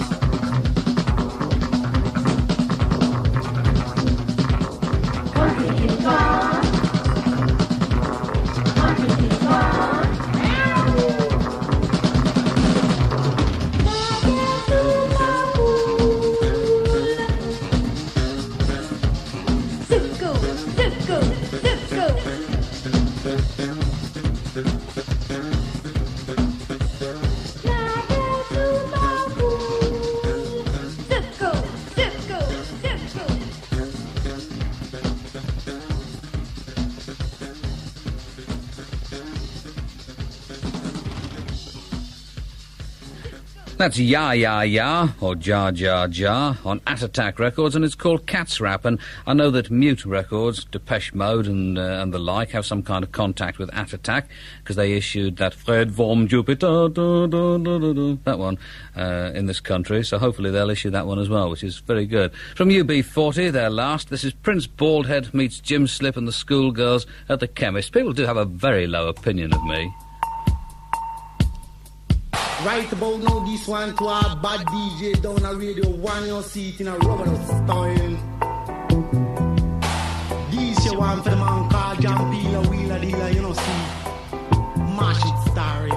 That's Ya Ya Ya, or Jar Jar Jar, on At Attack Records, and it's called Cat's Rap. And I know that Mute Records, Depeche Mode and the like have some kind of contact with At Attack, because they issued that Fred vom Jupiter, that one, in this country, so hopefully they'll issue that one as well, which is very good. From UB40, their last, this is Prince Baldhead meets Jim Slip and the Schoolgirls at the Chemist. People do have a very low opinion of me. Right about now, this one to our bad DJ down a radio, one your seat in a rubber style. This one for the man called Jampila Wheeler Dealer, you know, see. Mash it story.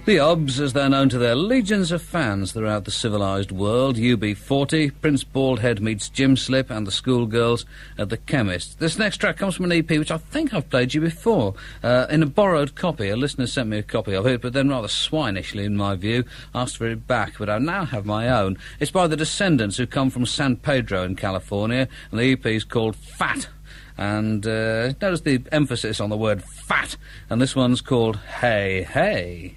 The Obs, as they're known to their legions of fans throughout the civilised world, UB40, Prince Baldhead meets Jim Slip and the Schoolgirls at the Chemist. This next track comes from an EP which I think I've played you before, in a borrowed copy. A listener sent me a copy of it, but then rather swinishly, in my view, asked for it back, but I now have my own. It's by the Descendants, who come from San Pedro in California, and the EP is called Fat. And notice the emphasis on the word fat, and this one's called Hey Hey.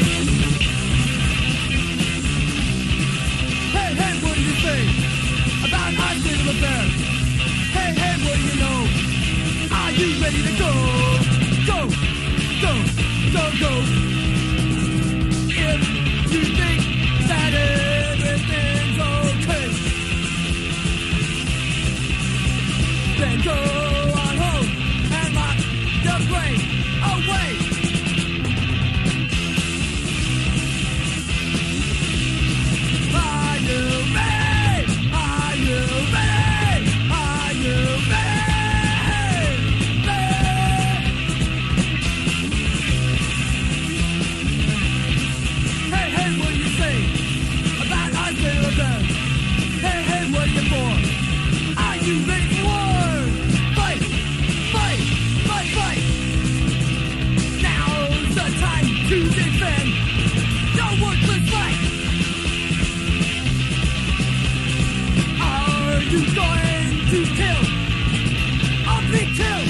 Hey, hey, what do you think about our state of affairs? Hey, hey, what do you know? Are you ready to go? Go, go, go, go. If you think that everything's okay, then go on home and lock your brain away. Are you ready? Are you ready? Are you ready? Hey, hey, what do you say about our state of affairs? Hey, hey, what are you for? Are you ready for war? Fight, fight, fight, fight. Now's the time to defend your worthless life. Are you going to kill or be killed?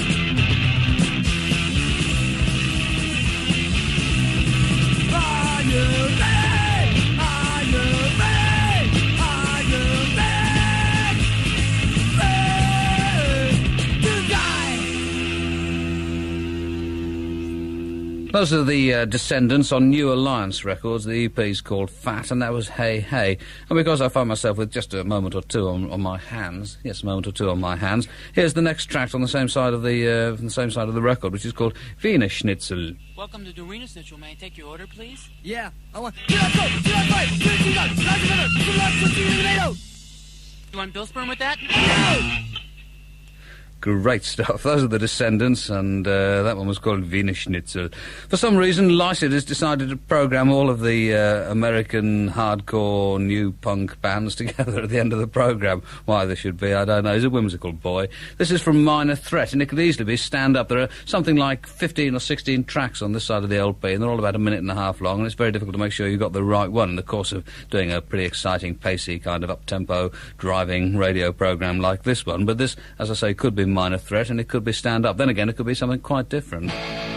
Are you ready? Are you ready? Are you ready? Ready to die? Those are the Descendants on New Alliance Records. The EP's called Fat, and that was Hey Hey. And because I find myself with just a moment or two on my hands, yes, a moment or two on my hands, here's the next track on the same side of the record, which is called Wiener Schnitzel. Welcome to the Wiener Schnitzel. May I take your order, please? Yeah, I want. You want Bill Sperm with that? Great stuff. Those are the Descendants, and that one was called Wiener Schnitzel. For some reason, Lycett has decided to programme all of the American hardcore new punk bands together at the end of the programme. Why they should be, I don't know. He's a whimsical boy. This is from Minor Threat, and it could easily be Stand Up. There are something like 15 or 16 tracks on this side of the LP, and they're all about a minute and a half long, and it's very difficult to make sure you got the right one in the course of doing a pretty exciting, pacey, kind of up-tempo, driving radio programme like this one. But this, as I say, could be Minor Threat, and it could be Stand Up. Then again, it could be something quite different.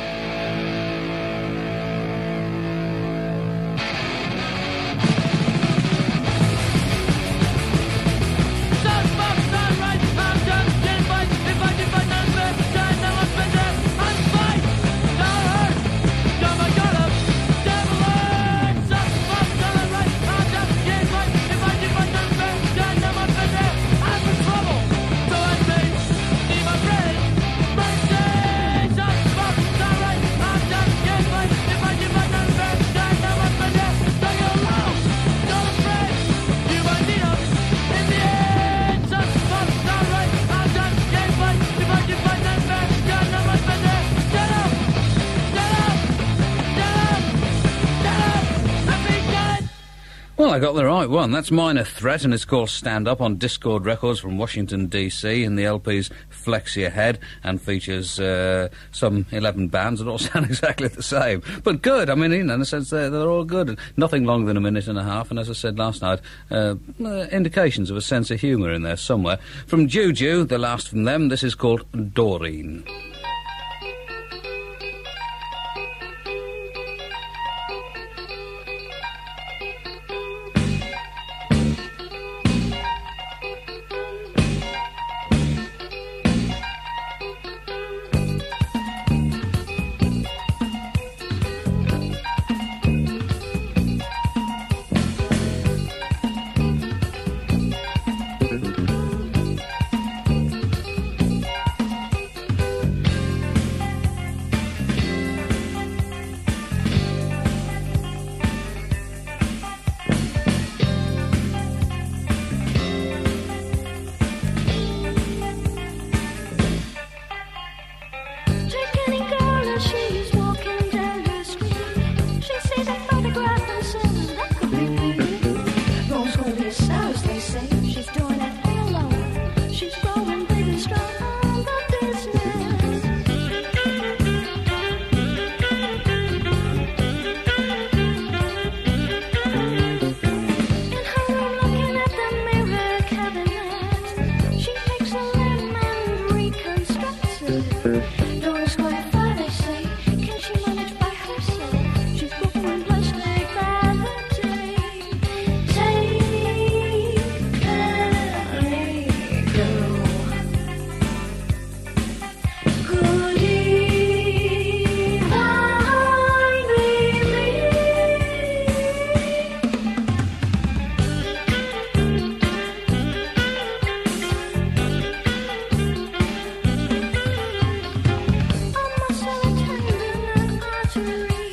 Well, I got the right one. That's Minor Threat, and it's called Stand Up on Discord Records from Washington, D.C., and the LP's Flex Your Head, and features some 11 bands that all sound exactly the same. But good. I mean, in a sense, they're all good. Nothing longer than a minute and a half, and as I said last night, indications of a sense of humour in there somewhere. From Juju, the last from them, this is called Doreen.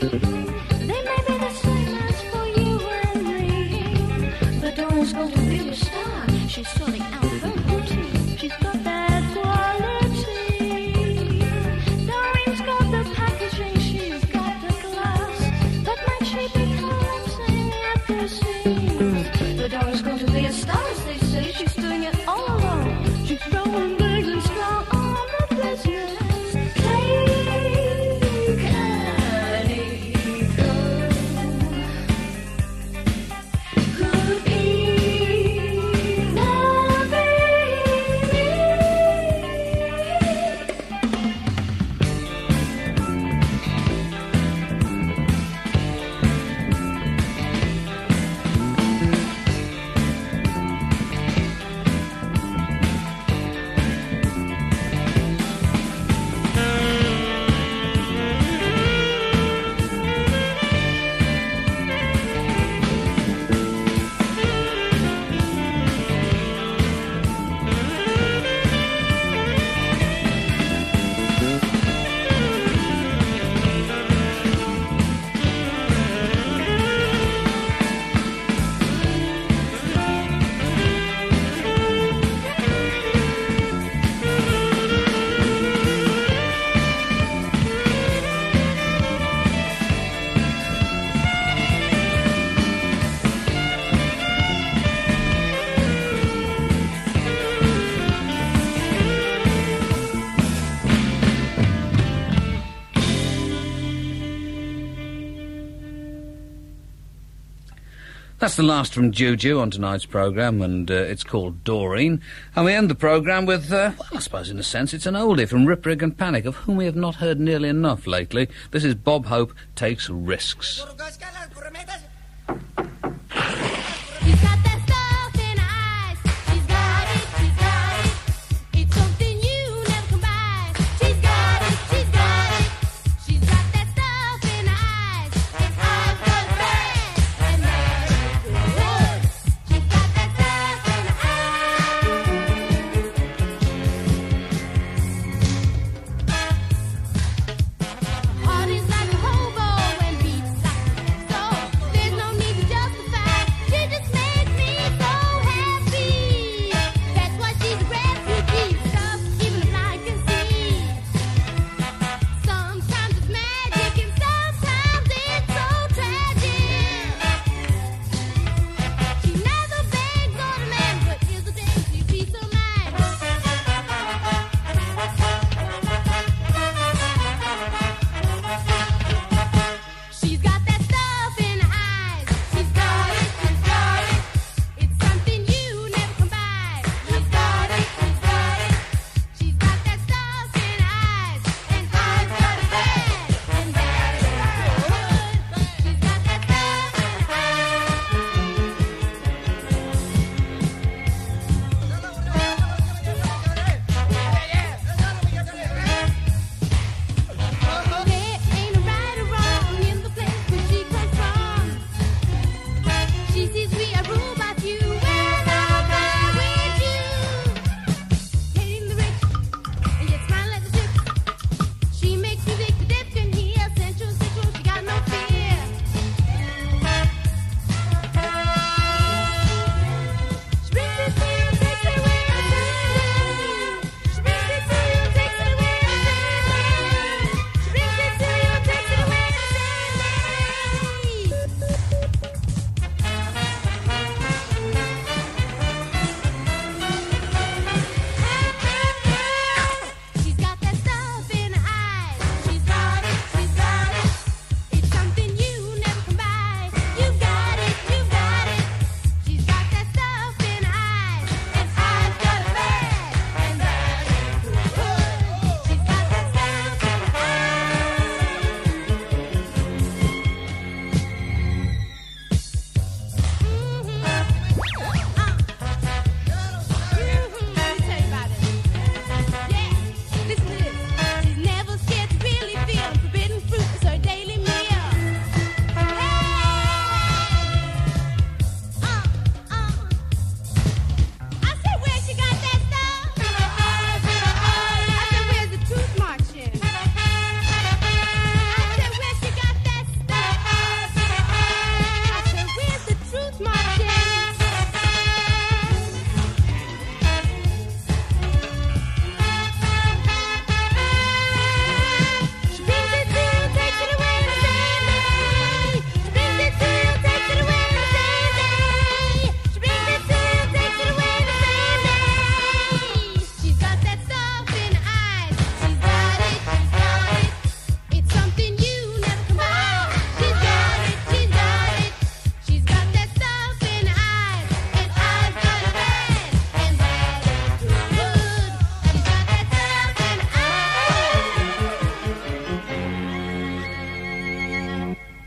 They may be the same as for you and me, but Doreen's going to be a star. She's sorting out her routine. She's got that quality. Doreen's got the packaging, she's got the glass that makes she be collapsing at the seams. But Doreen's going to be a star, as they say. She's doing it all alone. She's going big and strong on the business. That's the last from Juju on tonight's programme, and it's called Doreen. And we end the programme with, well, I suppose in a sense it's an oldie from Rip, Rig and Panic, of whom we have not heard nearly enough lately. This is Bob Hope Takes Risks. She's got that stuff in her eyes. She's got it, she's got it. It's something you never can buy. She's got it, she's got it. She's got that stuff in her eyes. And eyes go bad, and that is good. She's got that stuff in her eyes. Heart is like a hobo and beats like so. There's no need to just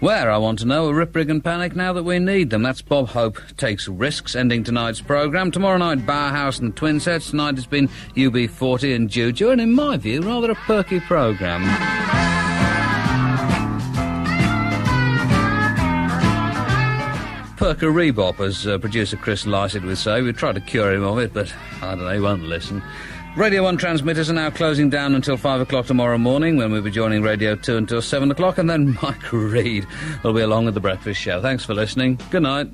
Where, I want to know, are Rip, Rig and Panic now that we need them? That's Bob Hope Takes Risks, ending tonight's programme. Tomorrow night, Bauhaus and Twin Sets. Tonight it's been UB40 and Juju, and in my view, rather a perky programme. Perker Rebop, as producer Chris Lycett would say. We tried to cure him of it, but I don't know, he won't listen. Radio 1 transmitters are now closing down until 5 o'clock tomorrow morning, when we'll be joining Radio 2 until 7 o'clock, and then Mike Reid will be along with The Breakfast Show. Thanks for listening. Good night.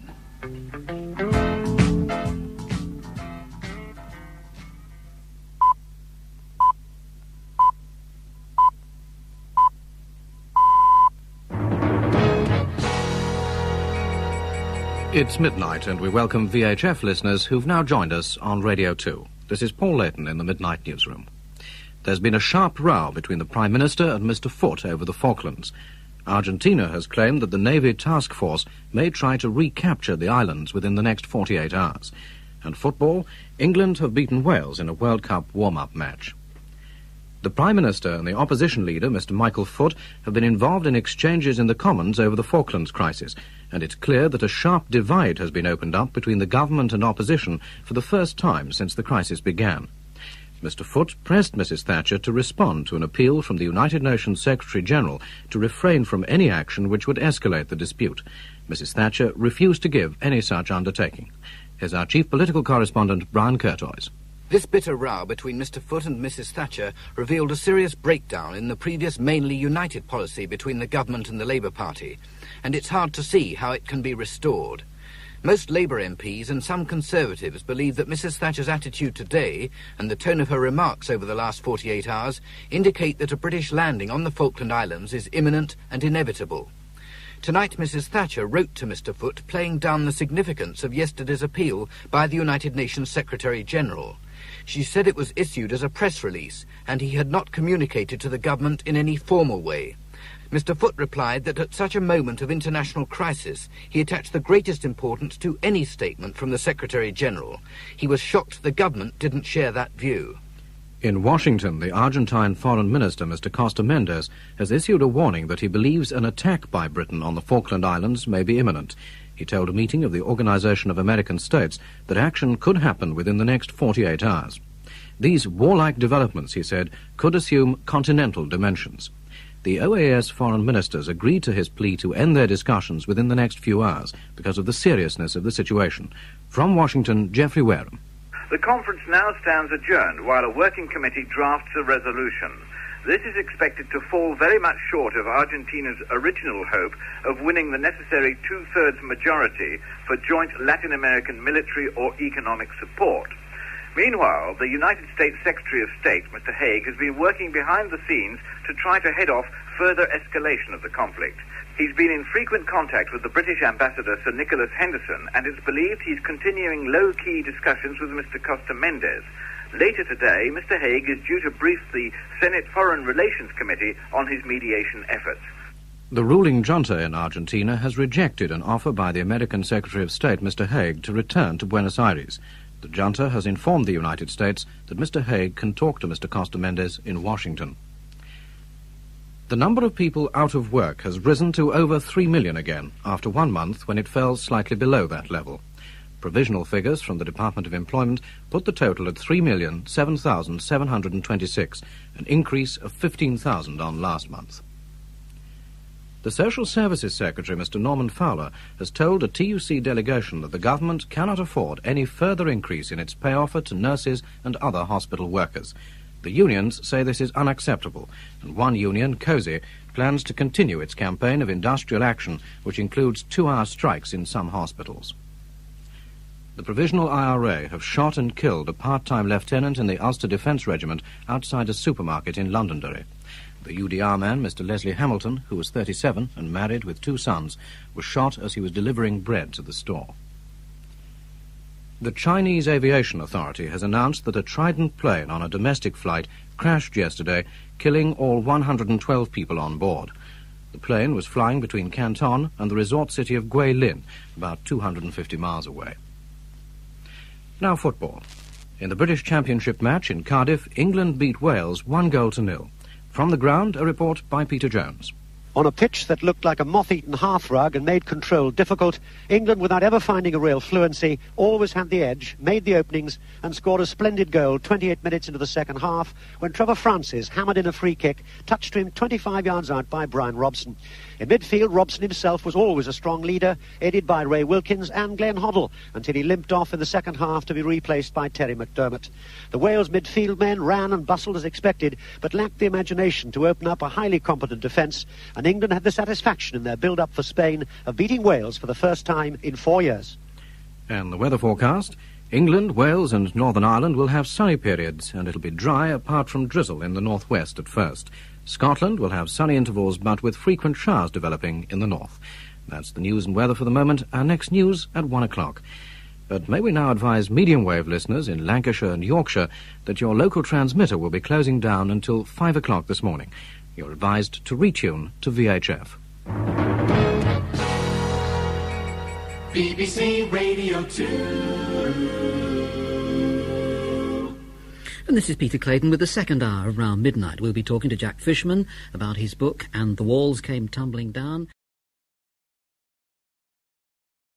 It's midnight, and we welcome VHF listeners who've now joined us on Radio 2. This is Paul Layton in the Midnight Newsroom. There's been a sharp row between the Prime Minister and Mr. Foote over the Falklands. Argentina has claimed that the Navy task force may try to recapture the islands within the next 48 hours. And football, England have beaten Wales in a World Cup warm-up match. The Prime Minister and the opposition leader, Mr. Michael Foot, have been involved in exchanges in the Commons over the Falklands crisis, and it's clear that a sharp divide has been opened up between the government and opposition for the first time since the crisis began. Mr. Foot pressed Mrs. Thatcher to respond to an appeal from the United Nations Secretary-General to refrain from any action which would escalate the dispute. Mrs. Thatcher refused to give any such undertaking. Here's our chief political correspondent, Brian Curtois. This bitter row between Mr. Foot and Mrs. Thatcher revealed a serious breakdown in the previous mainly united policy between the government and the Labour Party, and it's hard to see how it can be restored. Most Labour MPs and some Conservatives believe that Mrs. Thatcher's attitude today and the tone of her remarks over the last 48 hours indicate that a British landing on the Falkland Islands is imminent and inevitable. Tonight, Mrs. Thatcher wrote to Mr. Foot playing down the significance of yesterday's appeal by the United Nations Secretary-General. She said it was issued as a press release, and he had not communicated to the government in any formal way. Mr. Foot replied that at such a moment of international crisis, he attached the greatest importance to any statement from the Secretary-General. He was shocked the government didn't share that view. In Washington, the Argentine Foreign Minister, Mr. Costa Mendes, has issued a warning that he believes an attack by Britain on the Falkland Islands may be imminent. He told a meeting of the Organization of American States that action could happen within the next 48 hours. These warlike developments, he said, could assume continental dimensions. The OAS foreign ministers agreed to his plea to end their discussions within the next few hours because of the seriousness of the situation. From Washington, Geoffrey Wareham. The conference now stands adjourned while a working committee drafts a resolution. This is expected to fall very much short of Argentina's original hope of winning the necessary two-thirds majority for joint Latin American military or economic support. Meanwhile, the United States Secretary of State, Mr. Haig, has been working behind the scenes to try to head off further escalation of the conflict. He's been in frequent contact with the British ambassador, Sir Nicholas Henderson, and it's believed he's continuing low-key discussions with Mr. Costa Mendes. Later today, Mr. Haig is due to brief the Senate Foreign Relations Committee on his mediation efforts. The ruling junta in Argentina has rejected an offer by the American Secretary of State, Mr. Haig, to return to Buenos Aires. The junta has informed the United States that Mr. Haig can talk to Mr. Costa Mendes in Washington. The number of people out of work has risen to over 3 million again, after 1 month when it fell slightly below that level. Provisional figures from the Department of Employment put the total at 3,007,726, an increase of 15,000 on last month. The Social Services Secretary, Mr. Norman Fowler, has told a TUC delegation that the government cannot afford any further increase in its pay offer to nurses and other hospital workers. The unions say this is unacceptable, and one union, COSI, plans to continue its campaign of industrial action, which includes 2-hour strikes in some hospitals. The Provisional IRA have shot and killed a part-time lieutenant in the Ulster Defence Regiment outside a supermarket in Londonderry. The UDR man, Mr. Leslie Hamilton, who was 37 and married with 2 sons, was shot as he was delivering bread to the store. The Chinese Aviation Authority has announced that a Trident plane on a domestic flight crashed yesterday, killing all 112 people on board. The plane was flying between Canton and the resort city of Guilin, about 250 miles away. Now football. In the British Championship match in Cardiff, England beat Wales 1-0. From the ground, a report by Peter Jones. On a pitch that looked like a moth-eaten hearthrug and made control difficult, England, without ever finding a real fluency, always had the edge, made the openings and scored a splendid goal 28 minutes into the second half when Trevor Francis hammered in a free kick, touched to him 25 yards out by Brian Robson. In midfield, Robson himself was always a strong leader, aided by Ray Wilkins and Glenn Hoddle, until he limped off in the second half to be replaced by Terry McDermott. The Wales midfield men ran and bustled as expected, but lacked the imagination to open up a highly competent defence, and England had the satisfaction in their build-up for Spain of beating Wales for the first time in 4 years. And the weather forecast: England, Wales and Northern Ireland will have sunny periods, and it'll be dry apart from drizzle in the northwest at first. Scotland will have sunny intervals, but with frequent showers developing in the north. That's the news and weather for the moment. Our next news at 1 o'clock. But may we now advise medium-wave listeners in Lancashire and Yorkshire that your local transmitter will be closing down until 5 o'clock this morning. You're advised to retune to VHF. BBC Radio 2. And this is Peter Clayton with the second hour around midnight. We'll be talking to Jack Fishman about his book And the Walls Came Tumbling Down.